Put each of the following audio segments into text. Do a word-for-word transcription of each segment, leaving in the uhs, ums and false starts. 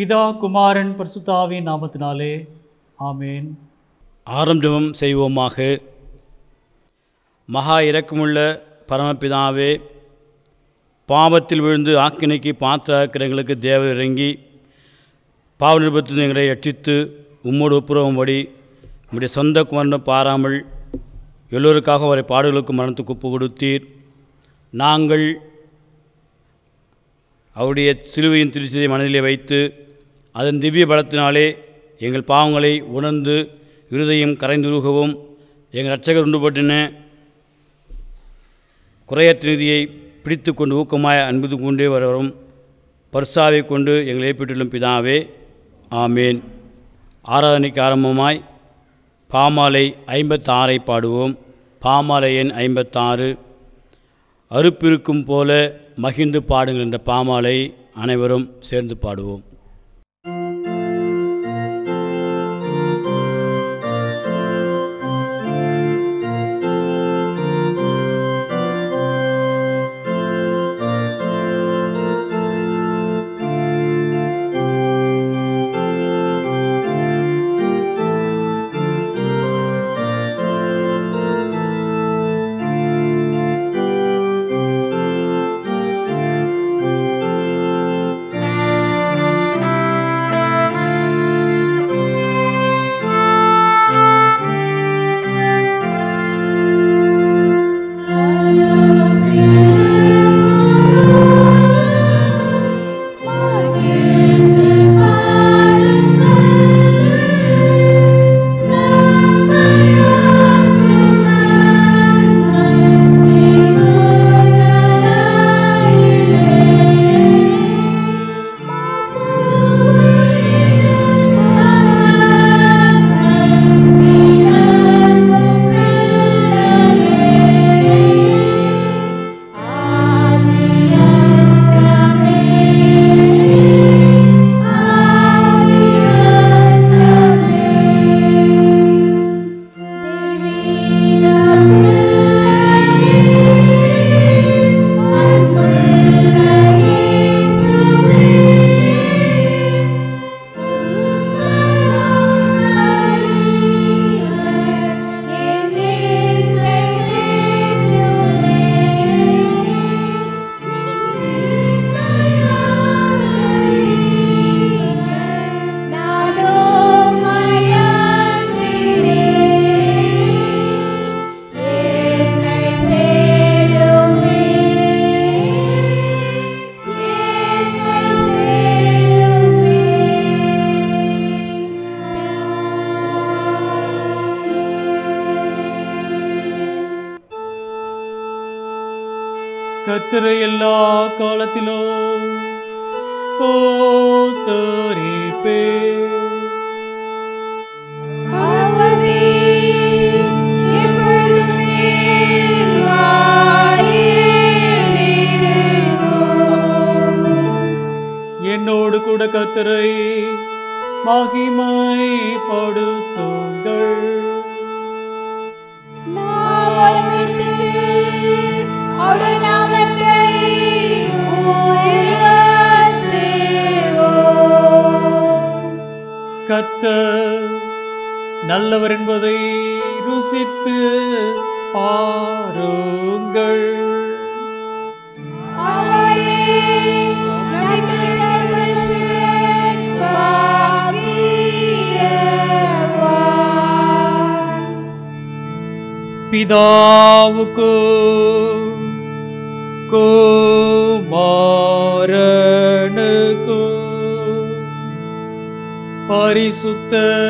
பிதா குமாரன் பரிசுத்தாவின் நாமத்தினாலே ஆமேன். ஆரம்பம் செய்வோமாக. மகா இரக்கமுள்ள பரமபிதாவே, பாவத்தில் விழுந்து ஆக்கினைக்கு பாத்திராக்கிறவங்களுக்கு தேவர் இறங்கி பாவ நிருபத்தில் எங்களை ரட்சித்து உம்மோடு ஒப்புரவும்படி உம்முடைய சொந்த குமாரனை பாராமல் எல்லோருக்காக அவரை பாடுகளுக்கு மரணத்துக்கு ஒப்பு கொடுத்தீர். நாங்கள் அவருடைய சிலுவையின் திருச்சியை மனதிலே வைத்து அதன் திவ்ய பலத்தினாலே எங்கள் பாவங்களை உணர்ந்து இருதயம் கரைந்துருகவும் எங்கள் இரட்சகர் உண்டுபட்டின குறையற்ற நிதியை பிடித்து கொண்டு ஊக்கமாய் அன்பு கொண்டே வரவும் பரிசாவை கொண்டு எங்களை ஏற்பட்டுள்ளும் பிதாவே ஆமேன். ஆராதனைக்கு ஆரம்பமாய் பாமாலை ஐம்பத்தாறை பாடுவோம். பாமாலை எண் ஐம்பத்தாறு. அறுப்பிருக்கும் போல மகிழ்ந்து பாடுங்கள் என்ற பாமாலை அனைவரும் சேர்ந்து பாடுவோம். கர்த்தரை எல்லா காலத்திலும் ஸ்தோத்திரிப்பேன். என்னோடு கூட கர்த்தரை மகிமைப்படுத்துங்கள். கர்த்தர் நல்லவர் என்பதை ருசித்து பாருங்கள். பிதாவுக்கு குமாரனுக்கு பரிசுத்த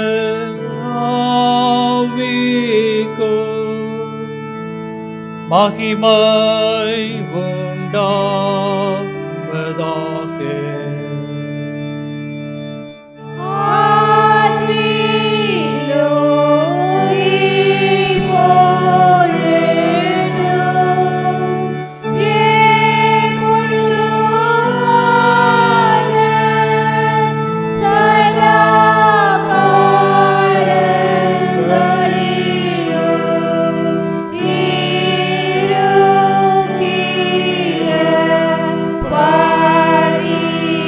ஆவிக்கு மகிமை உண்டாவதாக. Party.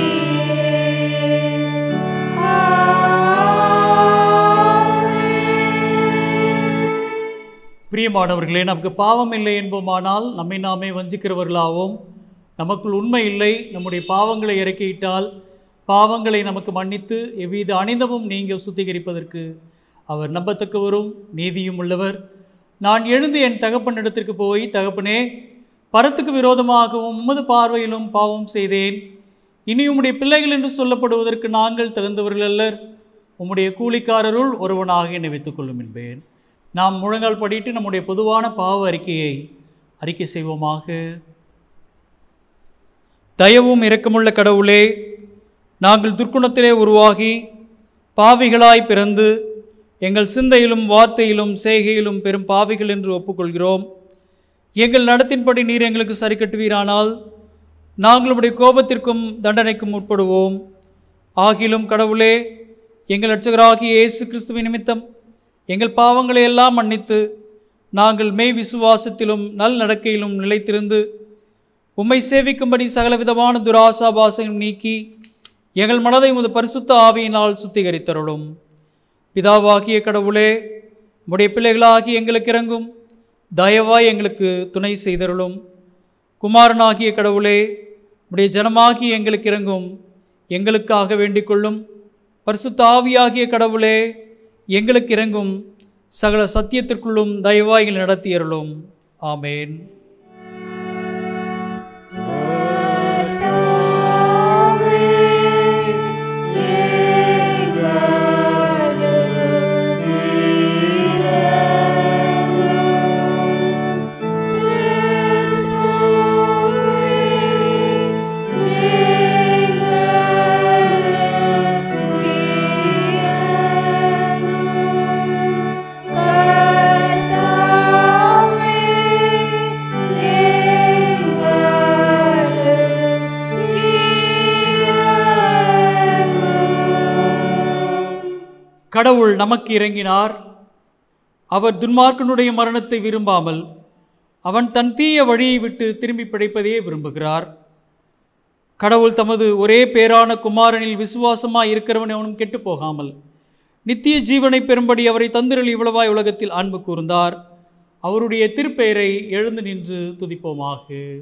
பிரியமானவர்களே, நமக்கு பாவம் இல்லை என்போமானால் நம்மை நாமே வஞ்சிக்கிறவர்களாவோம். நமக்குள் உண்மை இல்லை. நம்முடைய பாவங்களை இறக்கியிட்டால் பாவங்களை நமக்கு மன்னித்து எவ்வித அனிதமும் நீங்க சுத்திகரிப்பதற்கு அவர் நம்பத்தக்கவரும் நீதியும் உள்ளவர். நான் எழுந்து என் தகப்பனிடத்திற்கு போய், தகப்பனே, பரத்துக்கு விரோதமாகவும் உமது பார்வையிலும் பாவம் செய்தேன். இனி உம்முடைய பிள்ளைகள் என்று சொல்லப்படுவதற்கு நாங்கள் தகுந்தவர்கள் அல்லர். உம்முடைய கூலிக்காரருள் ஒருவனாக என்னை வைத்துக் கொள்ளும் என்பேன். நாம் முழங்கால் படிட்டு நம்முடைய பொதுவான பாவ அறிக்கையை அறிக்கை செய்வோமாக. தயவும் இரக்கமுள்ள கடவுளே, நாங்கள் துர்க்குணத்திலே உருவாகி பாவிகளாய் பிறந்து எங்கள் சிந்தையிலும் வார்த்தையிலும் செய்கையிலும் பெரும் பாவிகள் என்று ஒப்புக்கொள்கிறோம். எங்கள் நடத்தின்படி நீர் எங்களுக்கு சரி கட்டுவீரானால் நாங்களுடைய கோபத்திற்கும் தண்டனைக்கும் உட்படுவோம். ஆகிலும் கடவுளே, எங்கள் இரட்சகராகிய இயேசு கிறிஸ்துவின் நிமித்தம் எங்கள் பாவங்களை எல்லாம் மன்னித்து நாங்கள் மெய் விசுவாசத்திலும் நல் நடக்கையிலும் நிலைத்திருந்து உம்மை சேவிக்கும்படி சகலவிதமான துராசாபாசையும் நீக்கி எங்கள் மனதை உமது பரிசுத்த ஆவியினால் சுத்திகரித்தருளும். பிதாவாகிய கடவுளே, உம்முடைய பிள்ளைகளாகி எங்களுக்கு இறங்கும், தயவாய் எங்களுக்கு துணை செய்தருளும். குமாரனாகிய கடவுளே, உம்முடைய ஜனமாகி எங்களுக்கு இறங்கும், எங்களுக்காக வேண்டிக் கொள்ளும். பரிசுத்த ஆவியாகிய கடவுளே, எங்களுக்கு இறங்கும், சகல சத்தியத்திற்குள்ளும் தயவாய்கள் நடத்தியருளும். ஆமேன். கடவுள் நமக்கு இறங்கினார். அவர் துன்மார்க்கனுடைய மரணத்தை விரும்பாமல் அவன் தன் தீய வழியை விட்டு திரும்பி பிழைப்பதையே விரும்புகிறார். கடவுள் தமது ஒரே பேரான குமாரனில் விசுவாசமாய் இருக்கிறவன் அவனும் கெட்டு போகாமல் நித்திய ஜீவனை பெறும்படி அவரை தந்திரல் இவ்வளவாய் உலகத்தில் அன்பு கூர்ந்தார். அவருடைய திருப்பெயரை எழுந்து நின்று துதிப்போமாக.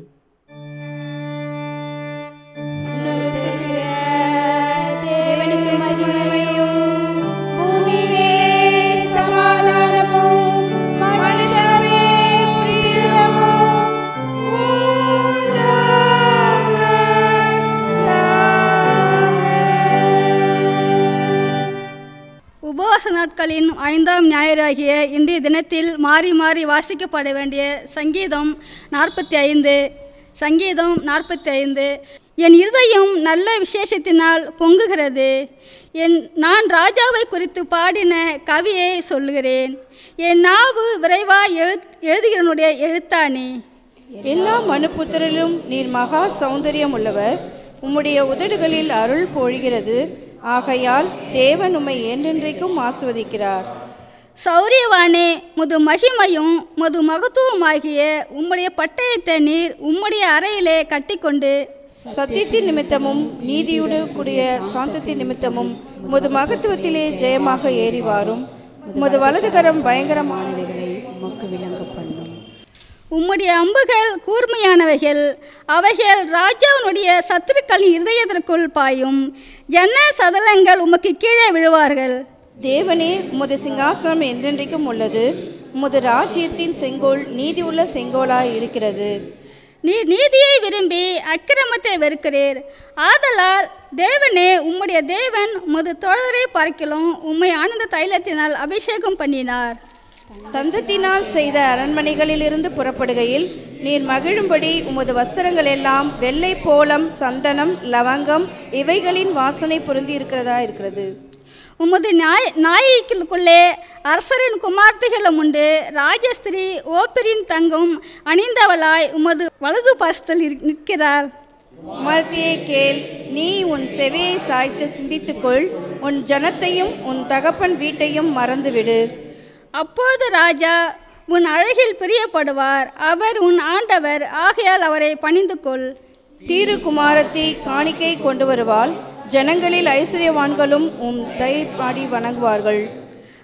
உபவாச நாட்களின் ஐந்தாம் ஞாயிறாகிய இன்றைய தினத்தில் மாறி மாறி வாசிக்கப்பட வேண்டிய சங்கீதம் நாற்பத்தி ஐந்து. சங்கீதம் நாற்பத்தி ஐந்து. என் இருதயம் நல்ல விசேஷத்தினால் பொங்குகிறது. என் நான் ராஜாவை குறித்து பாடின கவியை சொல்லுகிறேன். என் நாவு விரைவாக எழு எழுதுகிறனுடைய எழுத்தானே. எல்லா மனுப்புத்திரிலும் நீர் மகா சௌந்தரியம் உள்ளவர். உம்முடைய உதடுகளில் அருள் பொழிகிறது. ஆகையால் தேவன் உம்மை என்றென்றைக்கும் ஆசிர்வதிக்கிறார். சௌரியவானே, முது மகிமையும் முது மகத்துவமாகிய உம்முடைய பட்டயத்தை நீர் உம்முடைய அறையிலே கட்டிக்கொண்டு சத்தியத்தின் நிமித்தமும் நீதியோடு கூடிய சாந்தத்தின் நிமித்தமும் முது மகத்துவத்திலே ஜெயமாக ஏறி வாரும். முது வலதுகரம் பயங்கரமானவைகளை உமக்கு விளங்க பண்ணும். உம்முடைய அம்புகள் கூர்மையானவைகள். அவைகள் ராஜாவினுடைய சத்துருக்களின் இருதயத்திற்குள் பாயும். ஜன்ன சதலங்கள் உமக்கு கீழே விழுவார்கள். தேவனே, உமது சிங்காசனம் என்றென்றைக்கும் உள்ளது. உமது ராஜ்யத்தின் செங்கோல் நீதி உள்ள செங்கோலாய் இருக்கிறது. நீர் நீதியை விரும்பி அக்கிரமத்தை வெறுக்கிறீர். ஆதலால் தேவனே, உம்முடைய தேவன் உமது தோழரை பார்க்கிலும் உம்மை ஆனந்த தைலத்தினால் அபிஷேகம் பண்ணினார். தந்தத்தினால் செய்த அரண்மனைகளிலிருந்து புறப்படுகையில் நீர் மகிழும்படி உமது வஸ்திரங்கள் எல்லாம் வெள்ளை போலம், சந்தனம், லவங்கம் இவைகளின் வாசனை பொருந்தி இருக்கிறதா இருக்கிறது. உமது நாய் நாய்க்குள்ளே அரசரின் குமார்த்திகளும் உண்டு. ராஜஸ்திரீ ஓப்பரின் தங்கம் அணிந்தவளாய் உமது வலது பரிசத்தில் நிற்கிறாள். குமாரத்தியே கேள், நீ உன் செவியை சாய்த்து சிந்தித்துக்கொள். உன் ஜனத்தையும் உன் தகப்பன் வீட்டையும் மறந்துவிடு. அப்பொழுது ராஜா உன் அழகில் பிரியப்படுவார். அவர் உன் ஆண்டவர், ஆகையால் அவரை பணிந்து கொள். தீரு குமாரத்தி காணிக்கை கொண்டு வருவாள். ஜனங்களில் ஐஸ்வர்யவான்களும் உம் தயை பாடி வணங்குவார்கள்.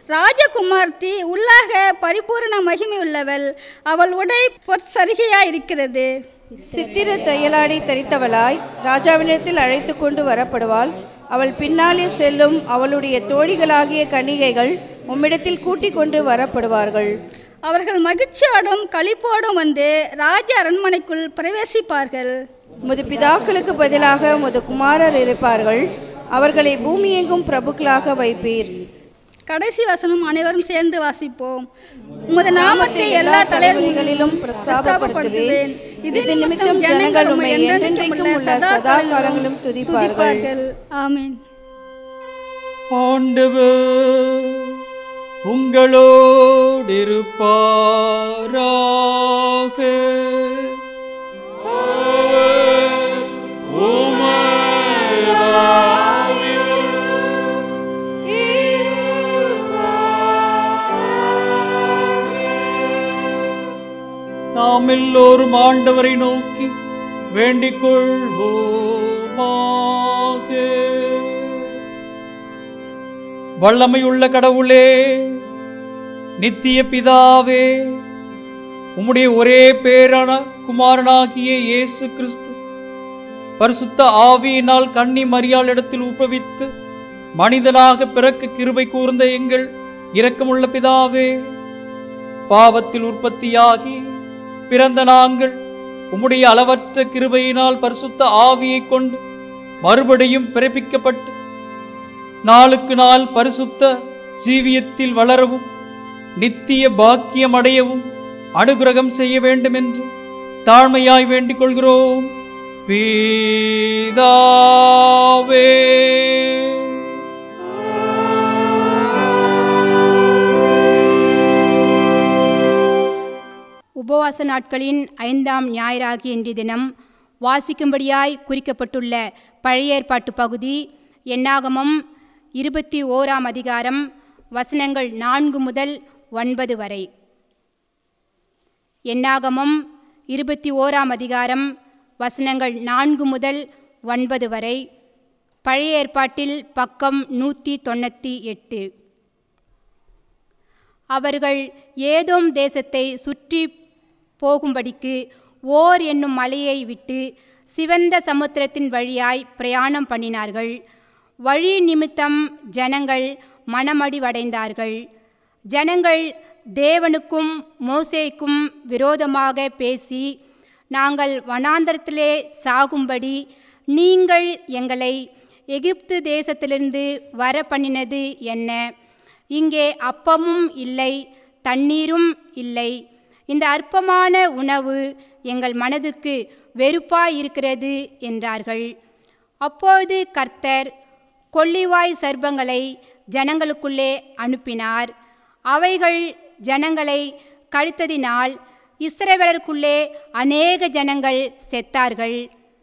ராஜகுமார்த்தி உள்ளாக பரிபூரண மகிமையுள்ளவள், அவள் உடை பொற்சரிகையாயிருக்கிறது. சித்திர தையலாடி தரித்தவளாய் ராஜாவினிடத்தில் அழைத்து கொண்டு வரப்படுவாள். அவள் பின்னாலே செல்லும் அவளுடைய தோழிகளாகிய கன்னிகைகள் உம்மிடத்தில் கூட்டிக் கொண்டு வரப்படுவார்கள். அவர்கள் மகிழ்ச்சியோடும் களிப்போடும் வந்து ராஜ அரண்மனைக்குள் பிரவேசிப்பார்கள். உமது பிதாக்களுக்கு பதிலாக உமது குமாரர் இருப்பார்கள். அவர்களை பூமி எங்கும் பிரபுக்களாக வைப்பீர். கடைசி வசனம் அனைவரும் சேர்ந்து வாசிப்போம். உமது நாமத்தை எல்லா தலைவர்களிலும் பிரஸ்தாபப்படுத்துவேன். இது நிமித்தம் ஜனங்கள் உம்மை என்றென்றைக்கும் உள்ள சதா காலங்களும் துதிப்பார்கள். ஆமென். ஆண்டவர் உங்களோடு இருப்பாராக. நாம் எல்லோரும் ஆண்டவரை நோக்கி வேண்டிக் கொள்வோமாக. வல்லமையுள்ள கடவுளே, நித்திய பிதாவே, உம்முடைய ஒரே பேரான குமாரனாகிய இயேசு கிறிஸ்து பரிசுத்த ஆவியினால் கன்னி மரியாள் இடத்தில் உபவித்து மனிதனாக பிறக்க கிருபை கூர்ந்த எங்கள் இரக்கமுள்ள பிதாவே, பாவத்தில் உற்பத்தியாகி பிறந்த நாங்கள் உம்முடைய அளவற்ற கிருபையினால் பரிசுத்த ஆவியை கொண்டு மறுபடியும் பிறப்பிக்கப்பட்டு நாளுக்கு நாள் பரிசுத்த ஜீவியத்தில் வளரவும் நித்திய பாக்கியம் அடையவும் அனுகிரகம் செய்ய வேண்டும் என்று தாழ்மையாய் வேண்டிக் கொள்கிறோம் பிதாவே. உபவாச நாட்களின் ஐந்தாம் ஞாயிறாகிய இன்றைய தினம் வாசிக்கும்படியாய் குறிக்கப்பட்டுள்ள பழைய ஏற்பாட்டு பகுதி என்னாகமம் இருபத்தி ஓராம் அதிகாரம் வசனங்கள் நான்கு முதல் ஒன்பது வரை. என்னாகமம் இருபத்தி ஓராம் அதிகாரம் வசனங்கள் நான்கு முதல் ஒன்பது வரை. பழைய ஏற்பாட்டில் பக்கம் நூற்றி தொண்ணூற்றி எட்டு. அவர்கள் ஏதோம் தேசத்தை சுற்றி போகும்படிக்கு ஓர் என்னும் மலையை விட்டு சிவந்த சமுத்திரத்தின் வழியாய் பிரயாணம் பண்ணினார்கள். வழி நிமித்தம் ஜனங்கள் மனமடிவடைந்தார்கள். ஜனங்கள் தேவனுக்கும் மோசேக்கும் விரோதமாக பேசி, நாங்கள் வனாந்தரத்திலே சாகும்படி நீங்கள் எங்களை எகிப்து தேசத்திலிருந்து வர பண்ணினது என்ன? இங்கே அப்பமும் இல்லை, தண்ணீரும் இல்லை. இந்த அற்பமான உணவு எங்கள் மனதுக்கு வெறுப்பாயிருக்கிறது என்றார்கள். அப்பொழுது கர்த்தர் கொள்ளிவாய் சர்ப்பங்களை ஜனங்களுக்குள்ளே அனுப்பினார். அவைகள் ஜனங்களை கடித்ததினால் இஸ்ரவேலருக்குள்ளே அநேக ஜனங்கள் செத்தார்கள்.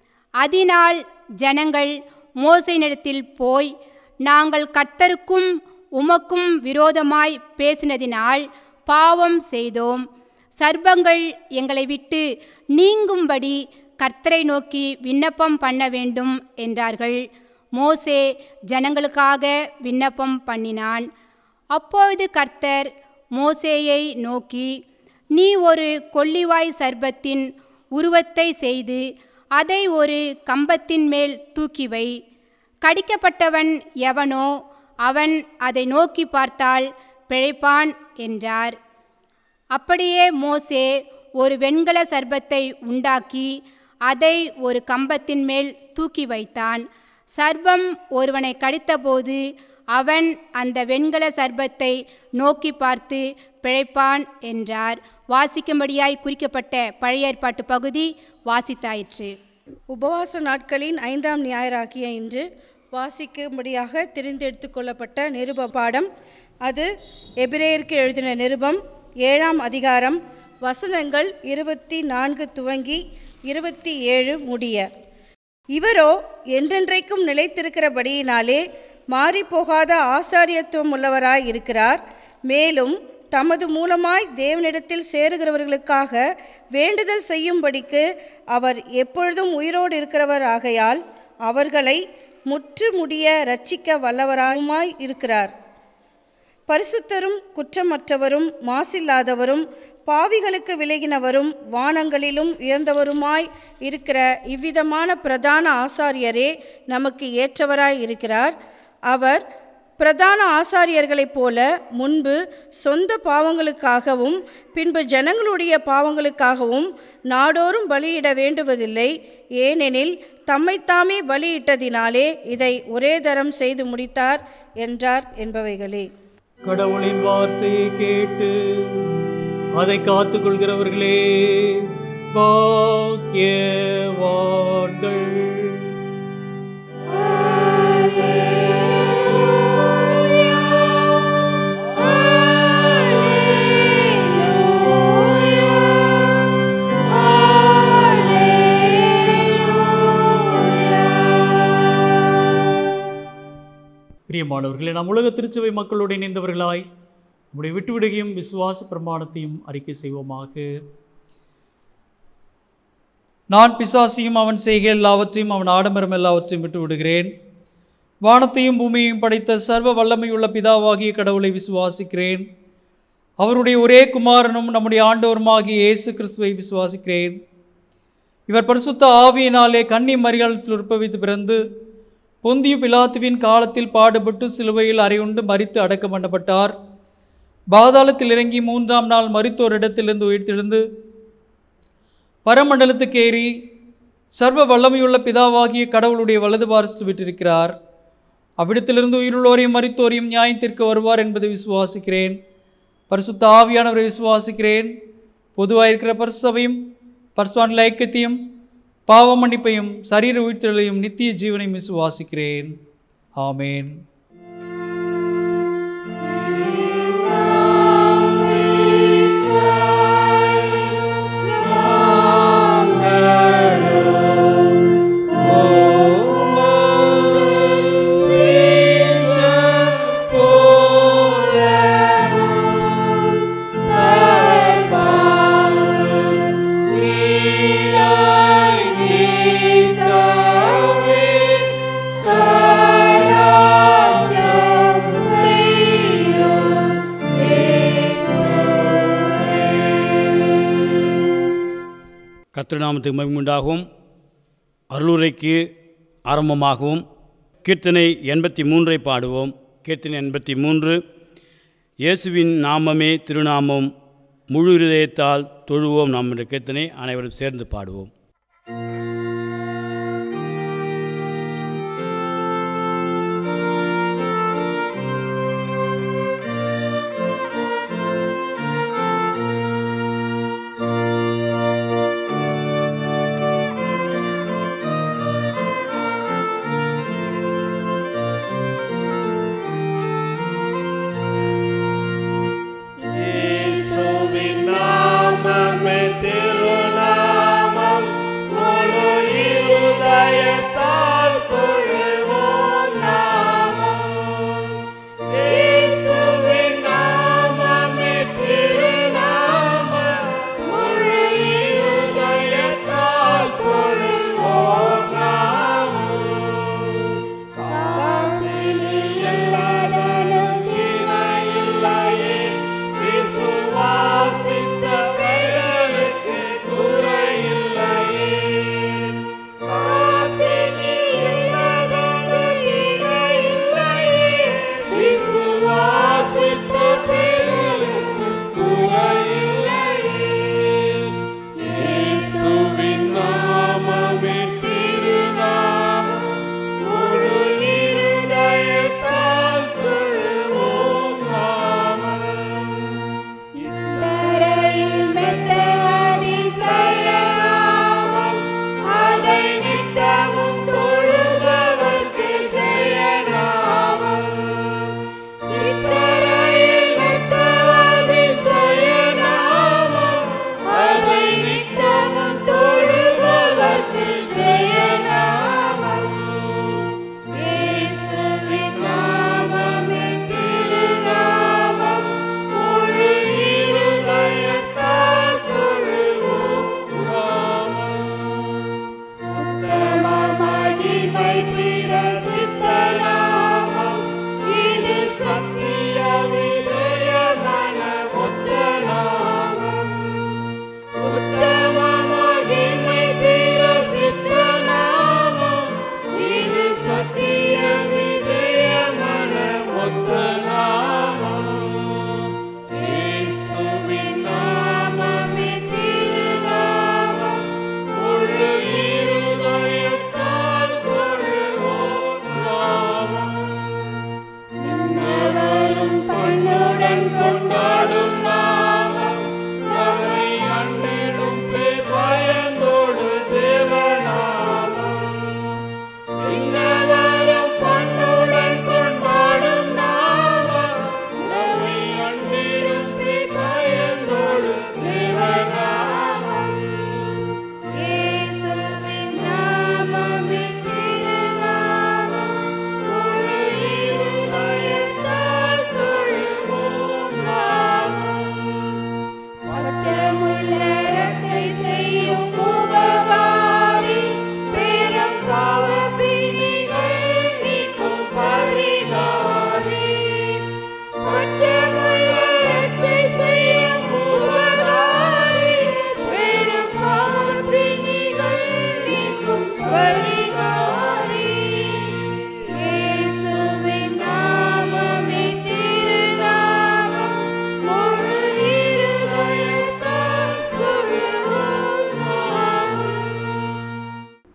அதனால் ஜனங்கள் மோசேயினிடத்தில் போய், நாங்கள் கர்த்தருக்கும் உமக்கும் விரோதமாய் பேசினதினால் பாவம் செய்தோம். சர்ப்பங்கள் எங்களை விட்டு நீங்கும்படி கர்த்தரை நோக்கி விண்ணப்பம் பண்ண வேண்டும் என்றார்கள். மோசே ஜனங்களுக்காக விண்ணப்பம் பண்ணினான். அப்பொழுது கர்த்தர் மோசேயை நோக்கி, நீ ஒரு கொள்ளிவாய் சர்ப்பத்தின் உருவத்தை செய்து அதை ஒரு கம்பத்தின் மேல் தூக்கி வை. கடிக்கப்பட்டவன் எவனோ அவன் அதை நோக்கி பார்த்தால் பிழைப்பான் என்றார். அப்படியே மோசே ஒரு வெண்கல சர்ப்பத்தை உண்டாக்கி அதை ஒரு கம்பத்தின் மேல் தூக்கி வைத்தான். சர்ப்பம் ஒருவனை கடித்தபோது அவன் அந்த வெண்கல சர்ப்பத்தை நோக்கி பார்த்து பிழைப்பான் என்றார். வாசிக்கும்படியாய் குறிக்கப்பட்ட பழைய ஏற்பாட்டு பகுதி வாசித்தாயிற்று. உபவாச நாட்களின் ஐந்தாம் ஞாயிறாகிய இன்று வாசிக்கும்படியாக தெரிந்தெடுத்து கொள்ளப்பட்ட நிருப பாடம், அது எபிரேயருக்கு எழுதின நிருபம் ஏழாம் அதிகாரம் வசனங்கள் இருபத்தி நான்கு துவங்கி இருபத்தி ஏழு முடிய. இவரோ என்றென்றைக்கும் நிலைத்திருக்கிறபடியினாலே மாறிப்போகாத ஆசாரியத்துவம் உள்ளவராய் இருக்கிறார். மேலும் தமது மூலமாய் தேவனிடத்தில் சேருகிறவர்களுக்காக வேண்டுதல் செய்யும்படிக்கு அவர் எப்பொழுதும் உயிரோடு இருக்கிறவர் ஆகையால் அவர்களை முற்று முடிய இரட்சிக்க வல்லவராயுமாய் இருக்கிறார். பரிசுத்தரும் குற்றமற்றவரும் மாசில்லாதவரும் பாவிகளுக்கு விலகினவரும் வானங்களிலும் உயர்ந்தவருமாய் இருக்கிற இவ்விதமான பிரதான ஆசாரியரே நமக்கு ஏற்றவராய் இருக்கிறார். அவர் பிரதான ஆசாரியர்களைப் போல முன்பு சொந்த பாவங்களுக்காகவும் பின்பு ஜனங்களுடைய பாவங்களுக்காகவும் நாடோறும் பலியிட வேண்டுவதில்லை. ஏனெனில் தம்மைத்தாமே பலியிட்டதினாலே இதை ஒரே தரம் செய்து முடித்தார் என்றார் என்பவைகளே. கடவுளின் வார்த்தையை கேட்டு அதை காத்துக் கொள்கிறவர்களே பாக்கியவான்கள். பிரியமானவர்களே, நாம் உலக திருச்சபை மக்களோடு இணைந்தவர்களாய் நம்முடைய விட்டுவிடுகையும் விசுவாச பிரமாணத்தையும் அறிக்கை செய்வோமாக. நான் பிசாசியும் அவன் செய்கை எல்லாவற்றையும் அவன் ஆடம்பரம் எல்லாவற்றையும் விட்டு விடுகிறேன். வானத்தையும் பூமியையும் படைத்த சர்வ வல்லமையுள்ள பிதாவாகிய கடவுளை விசுவாசிக்கிறேன். அவருடைய ஒரே குமாரனும் நம்முடைய ஆண்டவருமாகிய இயேசு கிறிஸ்துவை விசுவாசிக்கிறேன். இவர் பரிசுத்த ஆவியினாலே கன்னி மரியாளத்தில் உற்பவித்து பிறந்து பொந்திய பிலாத்துவின் காலத்தில் பாடுபட்டு சிலுவையில் அறையுண்டு மரித்து அடக்கம் பண்ணப்பட்டார். பாதாளத்தில் இறங்கி மூன்றாம் நாள் மரித்தோர் இடத்திலிருந்து உயிர்த்தெழுந்து பரமண்டலத்துக்கு ஏறி சர்வ வல்லமையுள்ள பிதாவாகிய கடவுளுடைய வலது பாரசத்தில் விட்டிருக்கிறார். அவ்விடத்திலிருந்து உயிருள்ளோரையும் மரித்தோரையும் நியாயத்திற்கு வருவார் என்பதை விசுவாசிக்கிறேன். பரிசுத்த ஆவியானவரை விசுவாசிக்கிறேன். பொதுவாக இருக்கிற பரிசுசபையும் பரிசுத்த ஐக்கியத்தையும் பாவ மன்னிப்பையும் சரீர உயிர்த்தெழுதலையும் நித்திய ஜீவனையும் விசுவாசிக்கிறேன். ஆமேன். கர்த்தர் மகிமை உண்டாகவும் அருளுரைக்கு ஆரம்பமாகவும் கீர்த்தனை எண்பத்தி மூன்றை பாடுவோம். கீர்த்தனை எண்பத்தி மூன்று. இயேசுவின் நாமமே திருநாமம், முழு இருதயத்தால் தொழுவோம் நாம் என்ற கீர்த்தனை அனைவரும் சேர்ந்து பாடுவோம். திருநாமம்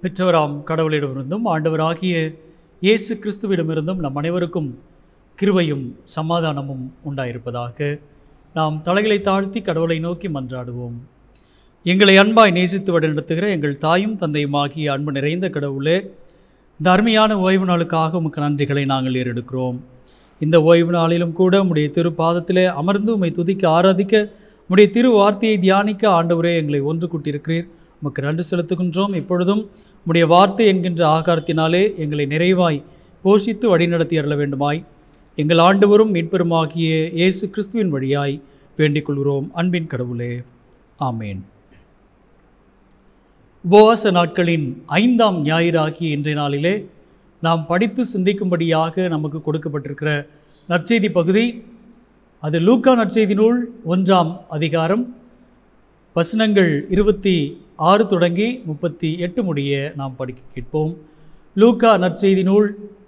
பெற்றவராம் கடவுளிடமிருந்தும் ஆண்டவராகிய இயேசு கிறிஸ்துவிடமிருந்தும் நம் அனைவருக்கும் கிருபையும் சமாதானமும் உண்டாயிருப்பதாக. நாம் தலைகளை தாழ்த்தி கடவுளை நோக்கி மன்றாடுவோம். எங்களை அன்பாய் நேசித்து வழிநடத்துகிற எங்கள் தாயும் தந்தையுமாகிய அன்பு நிறைந்த கடவுளே, இந்த அருமையான ஓய்வு நாளுக்காக உமக்கு நன்றிகளை நாங்கள் ஏறெடுக்கிறோம். இந்த ஓய்வு நாளிலும் கூட உம்முடைய திருப்பாதத்திலே அமர்ந்து உம்மை துதிக்க ஆராதிக்க உம்முடைய திரு வார்த்தையை தியானிக்க ஆண்டவரே எங்களை ஒன்று கூட்டியிருக்கிறீர். உமக்கு நன்றி செலுத்துகின்றோம். இப்பொழுதும் உம்முடைய வார்த்தை என்கின்ற ஆகாரத்தினாலே எங்களை நிறைவாய் போஷித்து வழிநடத்தி அருள வேண்டுமாய் எங்கள் ஆண்டவரும் மீட்பெருமாகிய இயேசு கிறிஸ்துவின் வழியாய் வேண்டிக் கொள்கிறோம். அன்பின் கடவுளே, ஆமேன். உபவாச நாட்களின் ஐந்தாம் ஞாயிறு ஆகிய இன்றைய நாளிலே நாம் படித்து சிந்திக்கும்படியாக நமக்கு கொடுக்கப்பட்டிருக்கிற நற்செய்தி பகுதி, அது லூக்கா நற்செய்தி நூல் ஒன்றாம் அதிகாரம் வசனங்கள் இருபத்தி ஆறு தொடங்கி முப்பத்தி எட்டு முடிய நாம் படிக்க கேட்போம். லூக்கா நற்செய்தி நூல்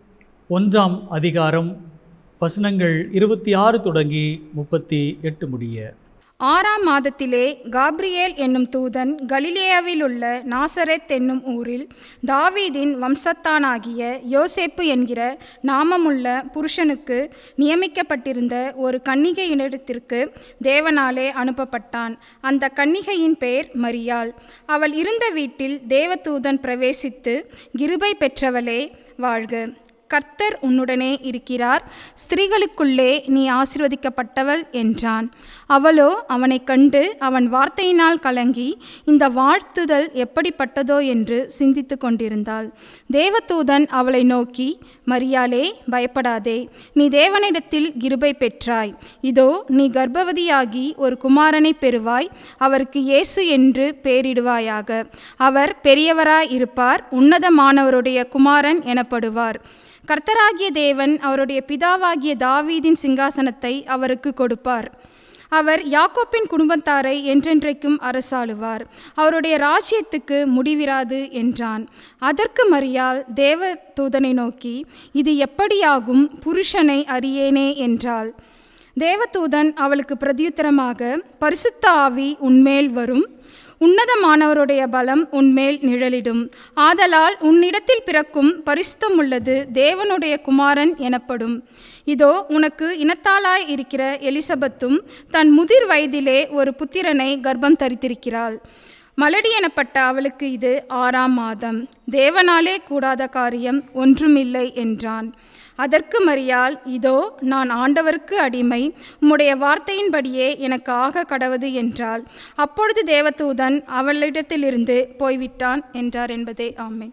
ஒன்றாம் அதிகாரம் வசனங்கள் இருபத்தி ஆறு தொடங்கி முப்பத்தி எட்டு முடிய. ஆறாம் மாதத்திலே காப்ரியேல் என்னும் தூதன் கலிலேயாவில் உள்ள நாசரேத் என்னும் ஊரில் தாவீதின் வம்சத்தானாகிய யோசேப்பு என்கிற நாமமுள்ள புருஷனுக்கு நியமிக்கப்பட்டிருந்த ஒரு கன்னிகையினிடத்திற்கு தேவனாலே அனுப்பப்பட்டான். அந்த கன்னிகையின் பெயர் மரியாள். அவள் இருந்த வீட்டில் தேவதூதன் பிரவேசித்து, கிருபை பெற்றவளே வாழ்க, கர்த்தர் உன்னுடனே இருக்கிறார், ஸ்திரீகளுக்குள்ளே நீ ஆசீர்வதிக்கப்பட்டவள் என்றான். அவளோ அவனை கண்டு அவன் வார்த்தையினால் கலங்கி இந்த வாழ்த்துதல் எப்படிப்பட்டதோ என்று சிந்தித்து கொண்டிருந்தாள். தேவதூதன் அவளை நோக்கி, மரியாளே, பயப்படாதே, நீ தேவனிடத்தில் கிருபை பெற்றாய். இதோ நீ கர்ப்பவதியாகி ஒரு குமாரனை பெறுவாய், அவருக்கு இயேசு என்று பெயரிடுவாயாக. அவர் பெரியவராய் இருப்பார், உன்னதமானவருடைய குமாரன் எனப்படுவார். கர்த்தராகிய தேவன் அவருடைய பிதாவாகிய தாவீதின் சிங்காசனத்தை அவருக்கு கொடுப்பார். அவர் யாக்கோப்பின் குடும்பத்தாரை என்றென்றைக்கும் அரசாளுவார், அவருடைய ராஜ்யத்துக்கு முடிவிராது என்றான். அதற்கு மரியாள் தேவ தூதனை நோக்கி, இது எப்படியாகும், புருஷனை அறியேனே என்றாள். தேவதூதன் அவளுக்கு பிரதியுத்தரமாக, பரிசுத்த ஆவி உன்மேல் வரும், உன்னதமானவருடைய பலம் உன்மேல் நிழலிடும். ஆதலால் உன்னிடத்தில் பிறக்கும் பரிசுத்தம் உள்ளது தேவனுடைய குமாரன் எனப்படும். இதோ உனக்கு இனத்தாளாய் இருக்கிற எலிசபெத்தும் தன் முதிர் வயதிலே ஒரு புத்திரனை கர்ப்பம் தரித்திருக்கிறாள். மலடி எனப்பட்ட அவளுக்கு இது ஆறாம் மாதம். தேவனாலே கூடாத காரியம் ஒன்றுமில்லை என்றான். அதற்கு மரியாள், இதோ நான் ஆண்டவருக்கு அடிமை, உம்முடைய வார்த்தையின்படியே எனக்கு ஆக கடவது என்றாள். அப்பொழுது தேவதூதன் அவளிடத்திலிருந்து போய்விட்டான் என்றார் என்பதே. ஆமென்.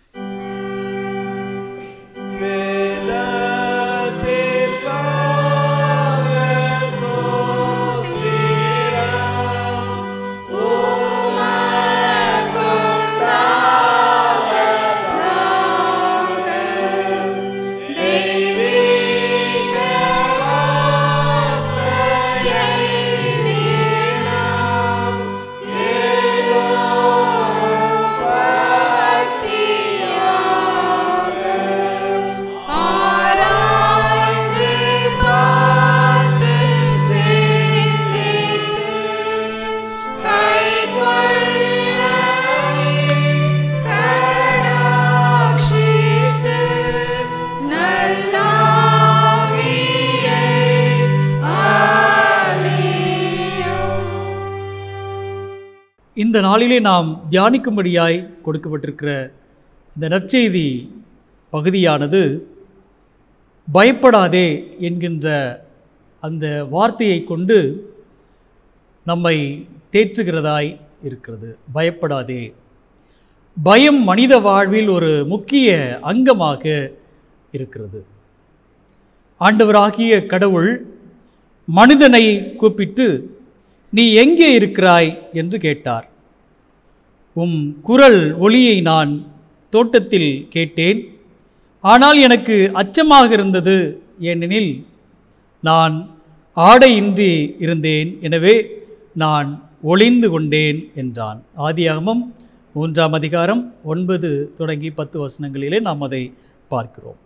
இந்த நாளிலே நாம் தியானிக்கும்படியாய் கொடுக்கப்பட்டிருக்கிற இந்த நற்செய்தி பகுதியானது பயப்படாதே என்கின்ற அந்த வார்த்தையை கொண்டு நம்மை தேற்றுகிறதாய் இருக்கிறது. பயப்படாதே. பயம் மனித வாழ்வில் ஒரு முக்கிய அங்கமாக இருக்கிறது. ஆண்டவராகிய கடவுள் மனிதனை கூப்பிட்டு, நீ எங்கே இருக்கிறாய் என்று கேட்டார். உம் குரல் ஒலியை நான் தோட்டத்தில் கேட்டேன், ஆனால் எனக்கு அச்சமாக இருந்தது, ஏனெனில் நான் ஆடையின்றி இருந்தேன், எனவே நான் ஒளிந்து கொண்டேன் என்றான். ஆதியாகமம் மூன்றாம் அதிகாரம் ஒன்பது தொடங்கி பத்து வசனங்களிலே நாம் அதை பார்க்கிறோம்.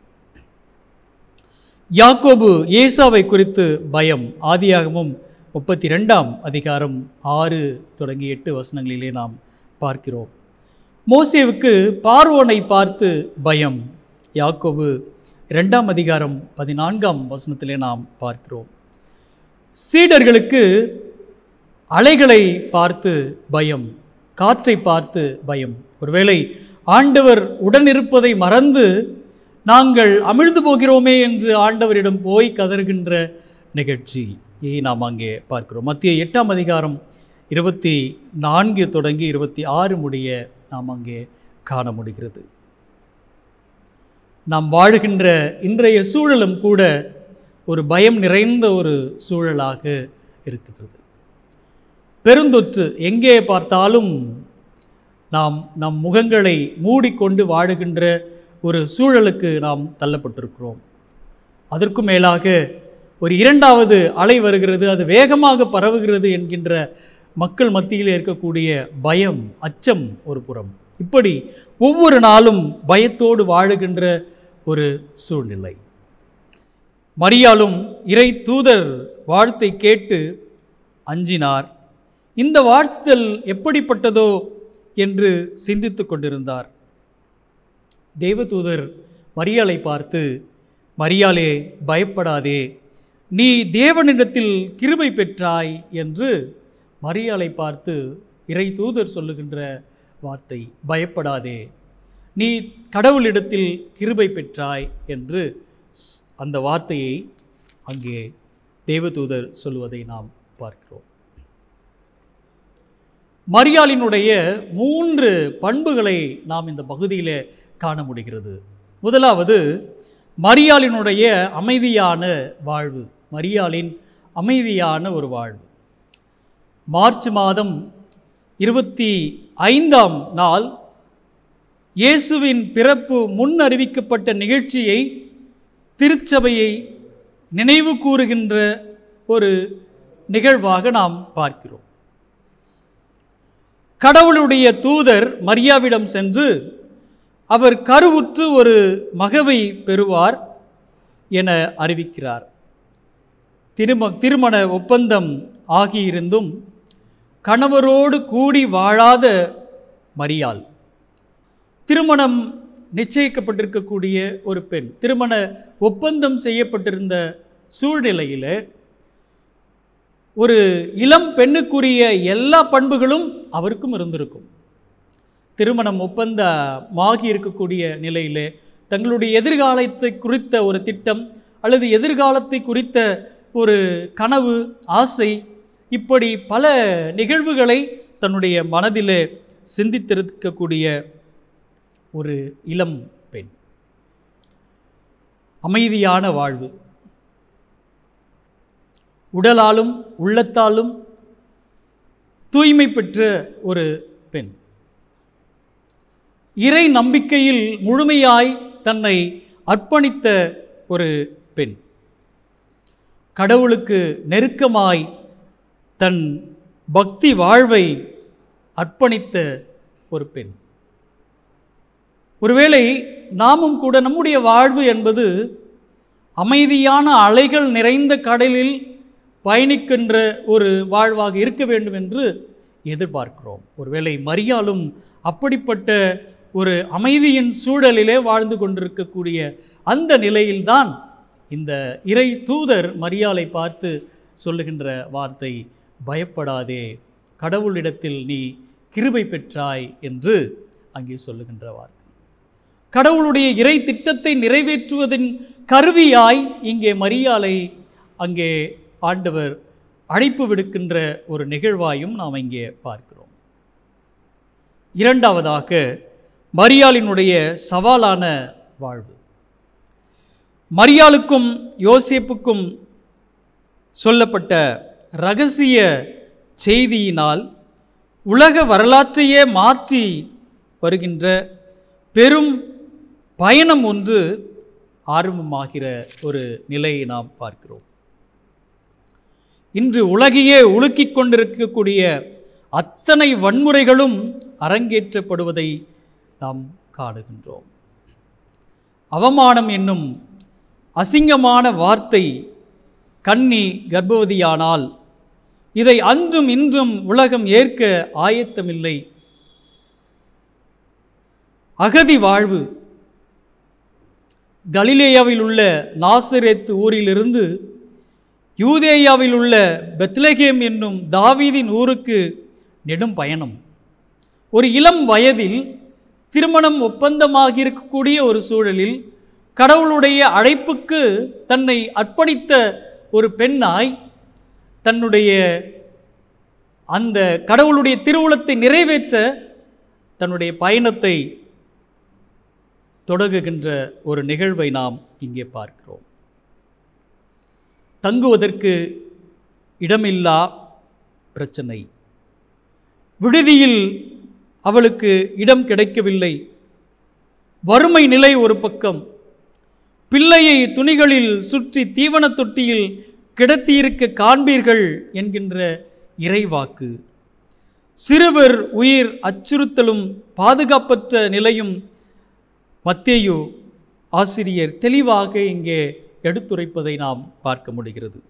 யாக்கோபு ஏசாவை குறித்து பயம், ஆதியாகமம் முப்பத்தி ரெண்டாம் அதிகாரம் ஆறு தொடங்கி எட்டு வசனங்களிலே நாம் பார்க்கிறோம். மோசேவுக்கு பார்வோனை பார்த்து பயம். யாக்கோபு இரண்டாம் அதிகாரம் பதினான்காம் வசனத்திலே நாம் பார்க்கிறோம். சீடர்களுக்கு அலைகளை பார்த்து பயம், காற்றை பார்த்து பயம். ஒருவேளை ஆண்டவர் உடனிருப்பதை மறந்து நாங்கள் அமிழ்ந்து போகிறோமே என்று ஆண்டவரிடம் போய் கதறுகின்ற நிகழ்ச்சியை நாம் அங்கே பார்க்கிறோம். மத்திய எட்டாம் அதிகாரம் இருபத்தி நான்கு தொடங்கி இருபத்தி ஆறு முடிய நாம் அங்கே காண முடிகிறது. நாம் வாழுகின்ற இன்றைய சூழலும் கூட ஒரு பயம் நிறைந்த ஒரு சூழலாக இருக்கிறது. பெருந்தொற்று எங்கே பார்த்தாலும் நாம் நம் முகங்களை மூடிக்கொண்டு வாழுகின்ற ஒரு சூழலுக்கு நாம் தள்ளப்பட்டிருக்கிறோம். அதற்கும் மேலாக ஒரு இரண்டாவது அலை வருகிறது, அது வேகமாக பரவுகிறது என்கின்ற மக்கள் மத்தியில் இருக்கக்கூடிய பயம், அச்சம் ஒரு புறம். இப்படி ஒவ்வொரு நாளும் பயத்தோடு வாழுகின்ற ஒரு சூழ்நிலை. மரியாளும் இறை தூதர் வாழ்த்தை கேட்டு அஞ்சினார். இந்த வாழ்த்துதல் எப்படிப்பட்டதோ என்று சிந்தித்து கொண்டிருந்தார். தேவதூதர் மரியாளை பார்த்து, மரியாளே பயப்படாதே, நீ தேவனிடத்தில் கிருபை பெற்றாய் என்று மரியாளை பார்த்து இறை தூதர் சொல்லுகின்ற வார்த்தை, பயப்படாதே, நீ கடவுளிடத்தில் கிருபை பெற்றாய் என்று அந்த வார்த்தையை அங்கே தேவதூதர் சொல்லுவதை நாம் பார்க்கிறோம். மரியாளினுடைய மூன்று பண்புகளை நாம் இந்த பகுதியில் காண முடிகிறது. முதலாவது மரியாளினுடைய அமைதியான வாழ்வு, மரியாளின் அமைதியான ஒரு வாழ்வு. மார்ச் மாதம் இருபத்தி ஐந்தாம் நாள் இயேசுவின் பிறப்பு முன் அறிவிக்கப்பட்ட நிகழ்ச்சியை திருச்சபையை நினைவு கூறுகின்ற ஒரு நிகழ்வாக நாம் பார்க்கிறோம். கடவுளுடைய தூதர் மரியாவிடம் சென்று அவர் கருவுற்று ஒரு மகவை பெறுவார் என அறிவிக்கிறார். திரும திருமண ஒப்பந்தம் ஆகியிருந்தும் கணவரோடு கூடி வாழாத மரியாள், திருமணம் நிச்சயிக்கப்பட்டிருக்கக்கூடிய ஒரு பெண், திருமண ஒப்பந்தம் செய்யப்பட்டிருந்த சூழ்நிலையில் ஒரு இளம் பெண்ணுக்குரிய எல்லா பண்புகளும் அவருக்கும் இருந்திருக்கும். திருமணம் ஒப்பந்தமாகி இருக்கக்கூடிய நிலையில் தங்களுடைய எதிர்காலத்தை குறித்த ஒரு திட்டம் அல்லது எதிர்காலத்தை குறித்த ஒரு கனவு, ஆசை, இப்படி பல நிகழ்வுகளை தன்னுடைய மனதில் சிந்தித்திருக்கக்கூடிய ஒரு இளம் பெண். அமைதியான வாழ்வு, உடலாலும் உள்ளத்தாலும் தூய்மை பெற்ற ஒரு பெண், இறை நம்பிக்கையில் முழுமையாய் தன்னை அர்ப்பணித்த ஒரு பெண், கடவுளுக்கு நெருக்கமாய் தன் பக்தி வாழ்வை அர்ப்பணித்த ஒரு பெண். ஒருவேளை நாமும் கூட நம்முடைய வாழ்வு என்பது அமைதியான அலைகள் நிறைந்த கடலில் பயணிக்கின்ற ஒரு வாழ்வாக இருக்க வேண்டும் என்று எதிர்பார்க்கிறோம். ஒருவேளை மரியாளும் அப்படிப்பட்ட ஒரு அமைதியின் சூழலிலே வாழ்ந்து கொண்டிருக்கக்கூடிய அந்த நிலையில்தான் இந்த இறை தூதர் மரியாளை பார்த்து சொல்லுகின்ற வார்த்தை, பயப்படாதே, கடவுளிடத்தில் நீ கிருபை பெற்றாய் என்று அங்கே சொல்லுகின்ற வார்த்தை. கடவுளுடைய இறை திட்டத்தை நிறைவேற்றுவதின் கருவியாய் இங்கே மரியாளை அங்கே ஆண்டவர் அழைப்பு விடுக்கின்ற ஒரு நிகழ்வாயும் நாம் இங்கே பார்க்கிறோம். இரண்டாவதாக மரியாளினுடைய சவாலான வாழ்வு. மரியாளுக்கும் யோசேப்புக்கும் சொல்லப்பட்ட இரகசிய செய்தியினால் உலக வரலாற்றையே மாற்றி வருகின்ற பெரும் பயணம் ஒன்று ஆரம்பமாகிற ஒரு நிலையை நாம் பார்க்கிறோம். இன்று உலகையே உலுக்கிக் கொண்டிருக்கக்கூடிய அத்தனை வன்முறைகளும் அரங்கேற்றப்படுவதை நாம் காணுகின்றோம். அவமானம் என்னும் அசிங்கமான வார்த்தை கன்னி கர்ப்பவதியானால் இதை அன்றும் இன்றும் உலகம் ஏற்க ஆயத்தமில்லை. அகதி வாழ்வு. கலிலேயாவில் உள்ள நாசரேத் ஊரிலிருந்து யூதேயாவில் உள்ள பெத்லகேம் என்னும் தாவீதின் ஊருக்கு நெடும் பயணம். ஒரு இளம் வயதில் திருமணம் ஒப்பந்தமாகி இருக்கக்கூடிய ஒரு சூழலில் கடவுளுடைய அழைப்புக்கு தன்னை அர்ப்பணித்த ஒரு பெண்ணாய் தன்னுடைய அந்த கடவுளுடைய திருவுளத்தை நிறைவேற்ற தன்னுடைய பயணத்தை தொடங்குகின்ற ஒரு நிகழ்வை நாம் இங்கே பார்க்கிறோம். தங்குவதற்கு இடமில்லா பிரச்சனை. விடுதியில் அவளுக்கு இடம் கிடைக்கவில்லை. வறுமை நிலை ஒரு பக்கம். பிள்ளையை துணிகளில் சுற்றி தீவன தொட்டியில் கிடத்தியிருக்க காண்பீர்கள் என்கின்ற இறைவாக்கு. சிறுவர் உயிர் அச்சுறுத்தலும் பாதுகாப்பற்ற நிலையும் மத்தேயு ஆசிரியர் தெளிவாக இங்கே எடுத்துரைப்பதை நாம் பார்க்க முடிகிறது.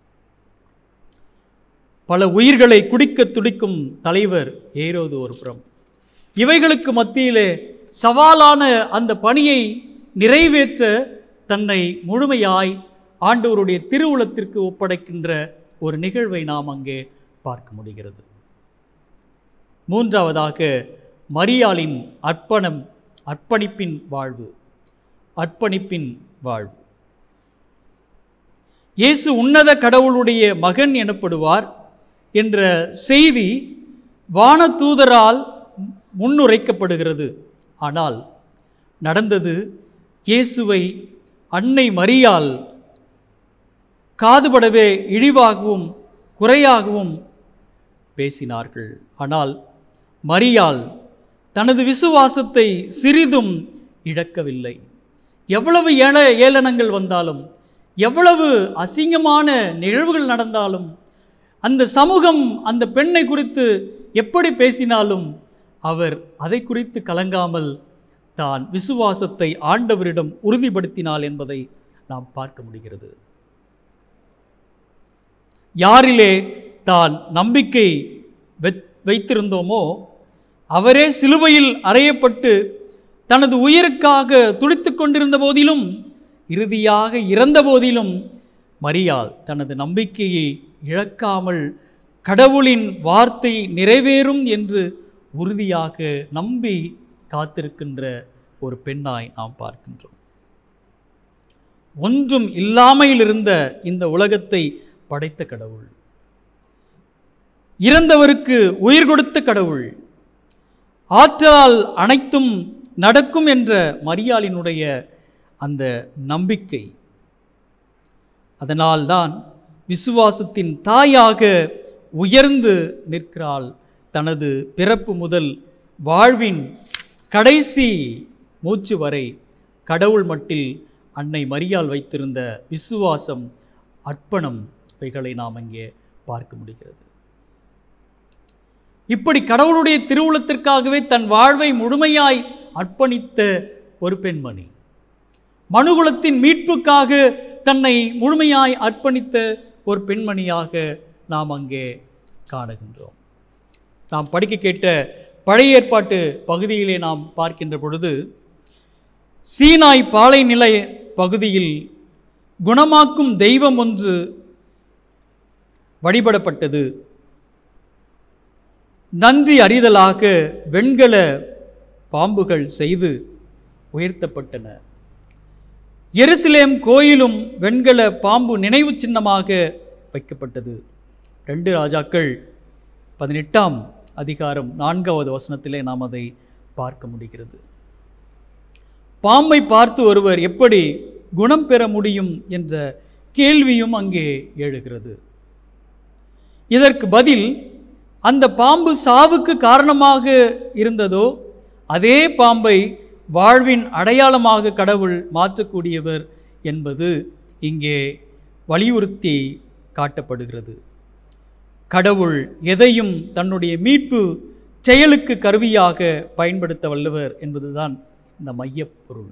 பல உயிர்களை குடிக்க துடிக்கும் தலைவர் ஏரோது ஒரு புறம். இவைகளுக்கு மத்தியிலே சவாலான அந்த பணியை நிறைவேற்ற தன்னை முழுமையாய் ஆண்டவருடைய திருவுளத்திற்கு ஒப்படைக்கின்ற ஒரு நிகழ்வை நாம் அங்கே பார்க்க முடிகிறது. மூன்றாவதாக மரியாளின் அர்ப்பணம் அர்ப்பணிப்பின் வாழ்வு. அர்ப்பணிப்பின் வாழ்வு. இயேசு உன்னத கடவுளுடைய மகன் எனப்படுவார் என்ற செய்தி வானதூதரால் முன்னுரைக்கப்படுகிறது. ஆனால் நடந்தது இயேசுவை அன்னை மரியாள் காதுபடவே இழிவாகவும் குறையாகவும் பேசினார்கள். ஆனால் மரியாள் தனது விசுவாசத்தை சிறிதும் இழக்கவில்லை. எவ்வளவு ஏள ஏளனங்கள் வந்தாலும், எவ்வளவு அசிங்கமான நிகழ்வுகள் நடந்தாலும், அந்த சமூகம் அந்த பெண்ணை குறித்து எப்படி பேசினாலும் அவர் அதை குறித்து கலங்காமல் தான் விசுவாசத்தை ஆண்டவரிடம் உறுதிப்படுத்தினாள் என்பதை நாம் பார்க்க முடிகிறது. யாரிலே தான் நம்பிக்கை வைத்திருந்தோமோ அவரே சிலுவையில் அறையப்பட்டு தனது உயிருக்காக துடித்து கொண்டிருந்த போதிலும், இறுதியாக இறந்த போதிலும் மரியாள் தனது நம்பிக்கையை இழக்காமல் கடவுளின் வார்த்தை நிறைவேறும் என்று உறுதியாக நம்பி காத்திருக்கின்ற ஒரு பெண்ணாய் நாம் பார்க்கின்றோம். ஒன்றும் இல்லாமையில் இருந்த இந்த உலகத்தை படைத்த கடவுள், இறந்தவருக்கு உயிர் கொடுத்த கடவுள், ஆற்றலால் அனைத்தும் நடக்கும் என்ற மரியாளினுடைய அந்த நம்பிக்கை, அதனால்தான் விசுவாசத்தின் தாயாக உயர்ந்து நிற்கிறாள். தனது பிறப்பு முதல் வாழ்வின் கடைசி மூச்சு வரை கடவுள் மட்டில் அன்னை மரியாள் வைத்திருந்த விசுவாசம், அர்ப்பணம், இவைகளை நாம் அங்கே பார்க்க முடிகிறது. இப்படி கடவுளுடைய திருவுளத்திற்காகவே தன் வாழ்வை முழுமையாய் அர்ப்பணித்த ஒரு பெண்மணி, மனுகுலத்தின் மீட்புக்காக தன்னை முழுமையாய் அர்ப்பணித்த ஒரு பெண்மணியாக நாம் அங்கே காணுகின்றோம். நாம் படிக்க கேட்ட பழைய ஏற்பாட்டு பகுதியிலே நாம் பார்க்கின்ற பொழுது, சீனாய் பாலை நிலை பகுதியில் குணமாக்கும் தெய்வம் ஒன்று வழிபடப்பட்டது. நன்றி அறிதலாக வெண்கல பாம்புகள் செய்து உயர்த்தப்பட்டன. எருசலேம் கோயிலும் வெண்கல பாம்பு நினைவு சின்னமாக வைக்கப்பட்டது. ரெண்டு ராஜாக்கள் பதினெட்டாம் அதிகாரம் நான்காவது வசனத்திலே நாம் அதை பார்க்க முடிகிறது. பாம்பை பார்த்து ஒருவர் எப்படி குணம் பெற முடியும் என்ற கேள்வியும் அங்கே எழுகிறது. இதற்கு பதில், அந்த பாம்பு சாவுக்கு காரணமாக இருந்ததோ அதே பாம்பை வாழ்வின் அடையாளமாக கடவுள் மாற்றக்கூடியவர் என்பது இங்கே வலியுறுத்தி காட்டப்படுகிறது. கடவுள் எதையும் தன்னுடைய மீட்பு செயலுக்கு கருவியாக பயன்படுத்த வல்லவர் என்பதுதான் இந்த மையப்பொருள்.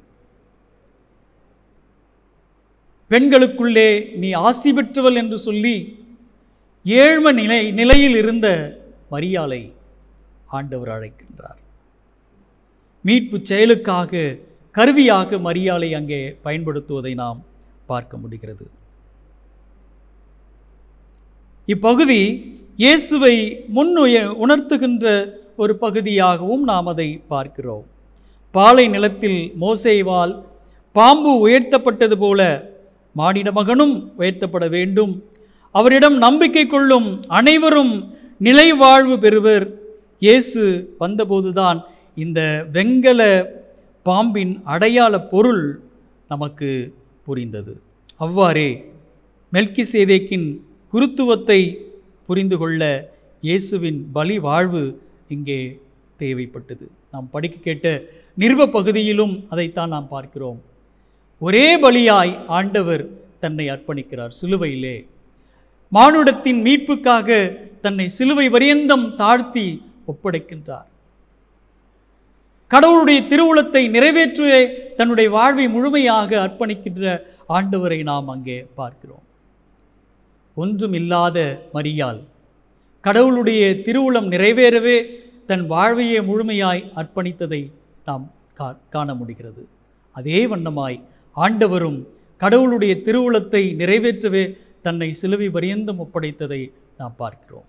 பெண்களுக்குள்ளே நீ ஆசி பெற்றவள் என்று சொல்லி ஏழ்ம நிலை நிலையில் இருந்த மரியாளை ஆண்டவர் அழைக்கின்றார். மீட்பு செயலுக்காக கருவியாக மரியாளை அங்கே பயன்படுத்துவதை நாம் பார்க்க முடிகிறது. இப்பகுதி இயேசுவை முன் உணர்த்துகின்ற ஒரு பகுதியாகவும் நாம் அதை பார்க்கிறோம். பாலை நிலத்தில் மோசேவால் பாம்பு உயர்த்தப்பட்டது போல மானிட மகனும் உயர்த்தப்பட வேண்டும். அவரிடம் நம்பிக்கை கொள்ளும் அனைவரும் நிலை வாழ்வு பெறுவர். இயேசு வந்தபோதுதான் இந்த வெங்கல பாம்பின் அடையாள பொருள் நமக்கு புரிந்தது. அவ்வாறே மெல்கிசேதேக்கின் குருத்துவத்தை புரிந்து கொள்ள இயேசுவின் பலி வாழ்வு இங்கே தேவைப்பட்டது. நாம் படிக்க கேட்ட நிருப பகுதியிலும் அதைத்தான் நாம் பார்க்கிறோம். ஒரே பலியாய் ஆண்டவர் தன்னை அர்ப்பணிக்கிறார். சிலுவையிலே மானுடத்தின் மீட்புக்காக தன்னை சிலுவை பரியந்தம் தாழ்த்தி ஒப்படைக்கின்றார். கடவுளுடைய திருவுளத்தை நிறைவேற்ற தன்னுடைய வாழ்வை முழுமையாக அர்ப்பணிக்கின்ற ஆண்டவரை நாம் அங்கே பார்க்கிறோம். ஒன்றும் இல்லாத மரியாள் கடவுளுடைய திருவுளம் நிறைவேறவே தன் வாழ்வையே முழுமையாய் அர்ப்பணித்ததை நாம் காண முடிகிறது. அதே வண்ணமாய் ஆண்டவரும் கடவுளுடைய திருவுளத்தை நிறைவேற்றவே தன்னை சிலுவை பரியந்தம் ஒப்படைத்ததை நாம் பார்க்கிறோம்.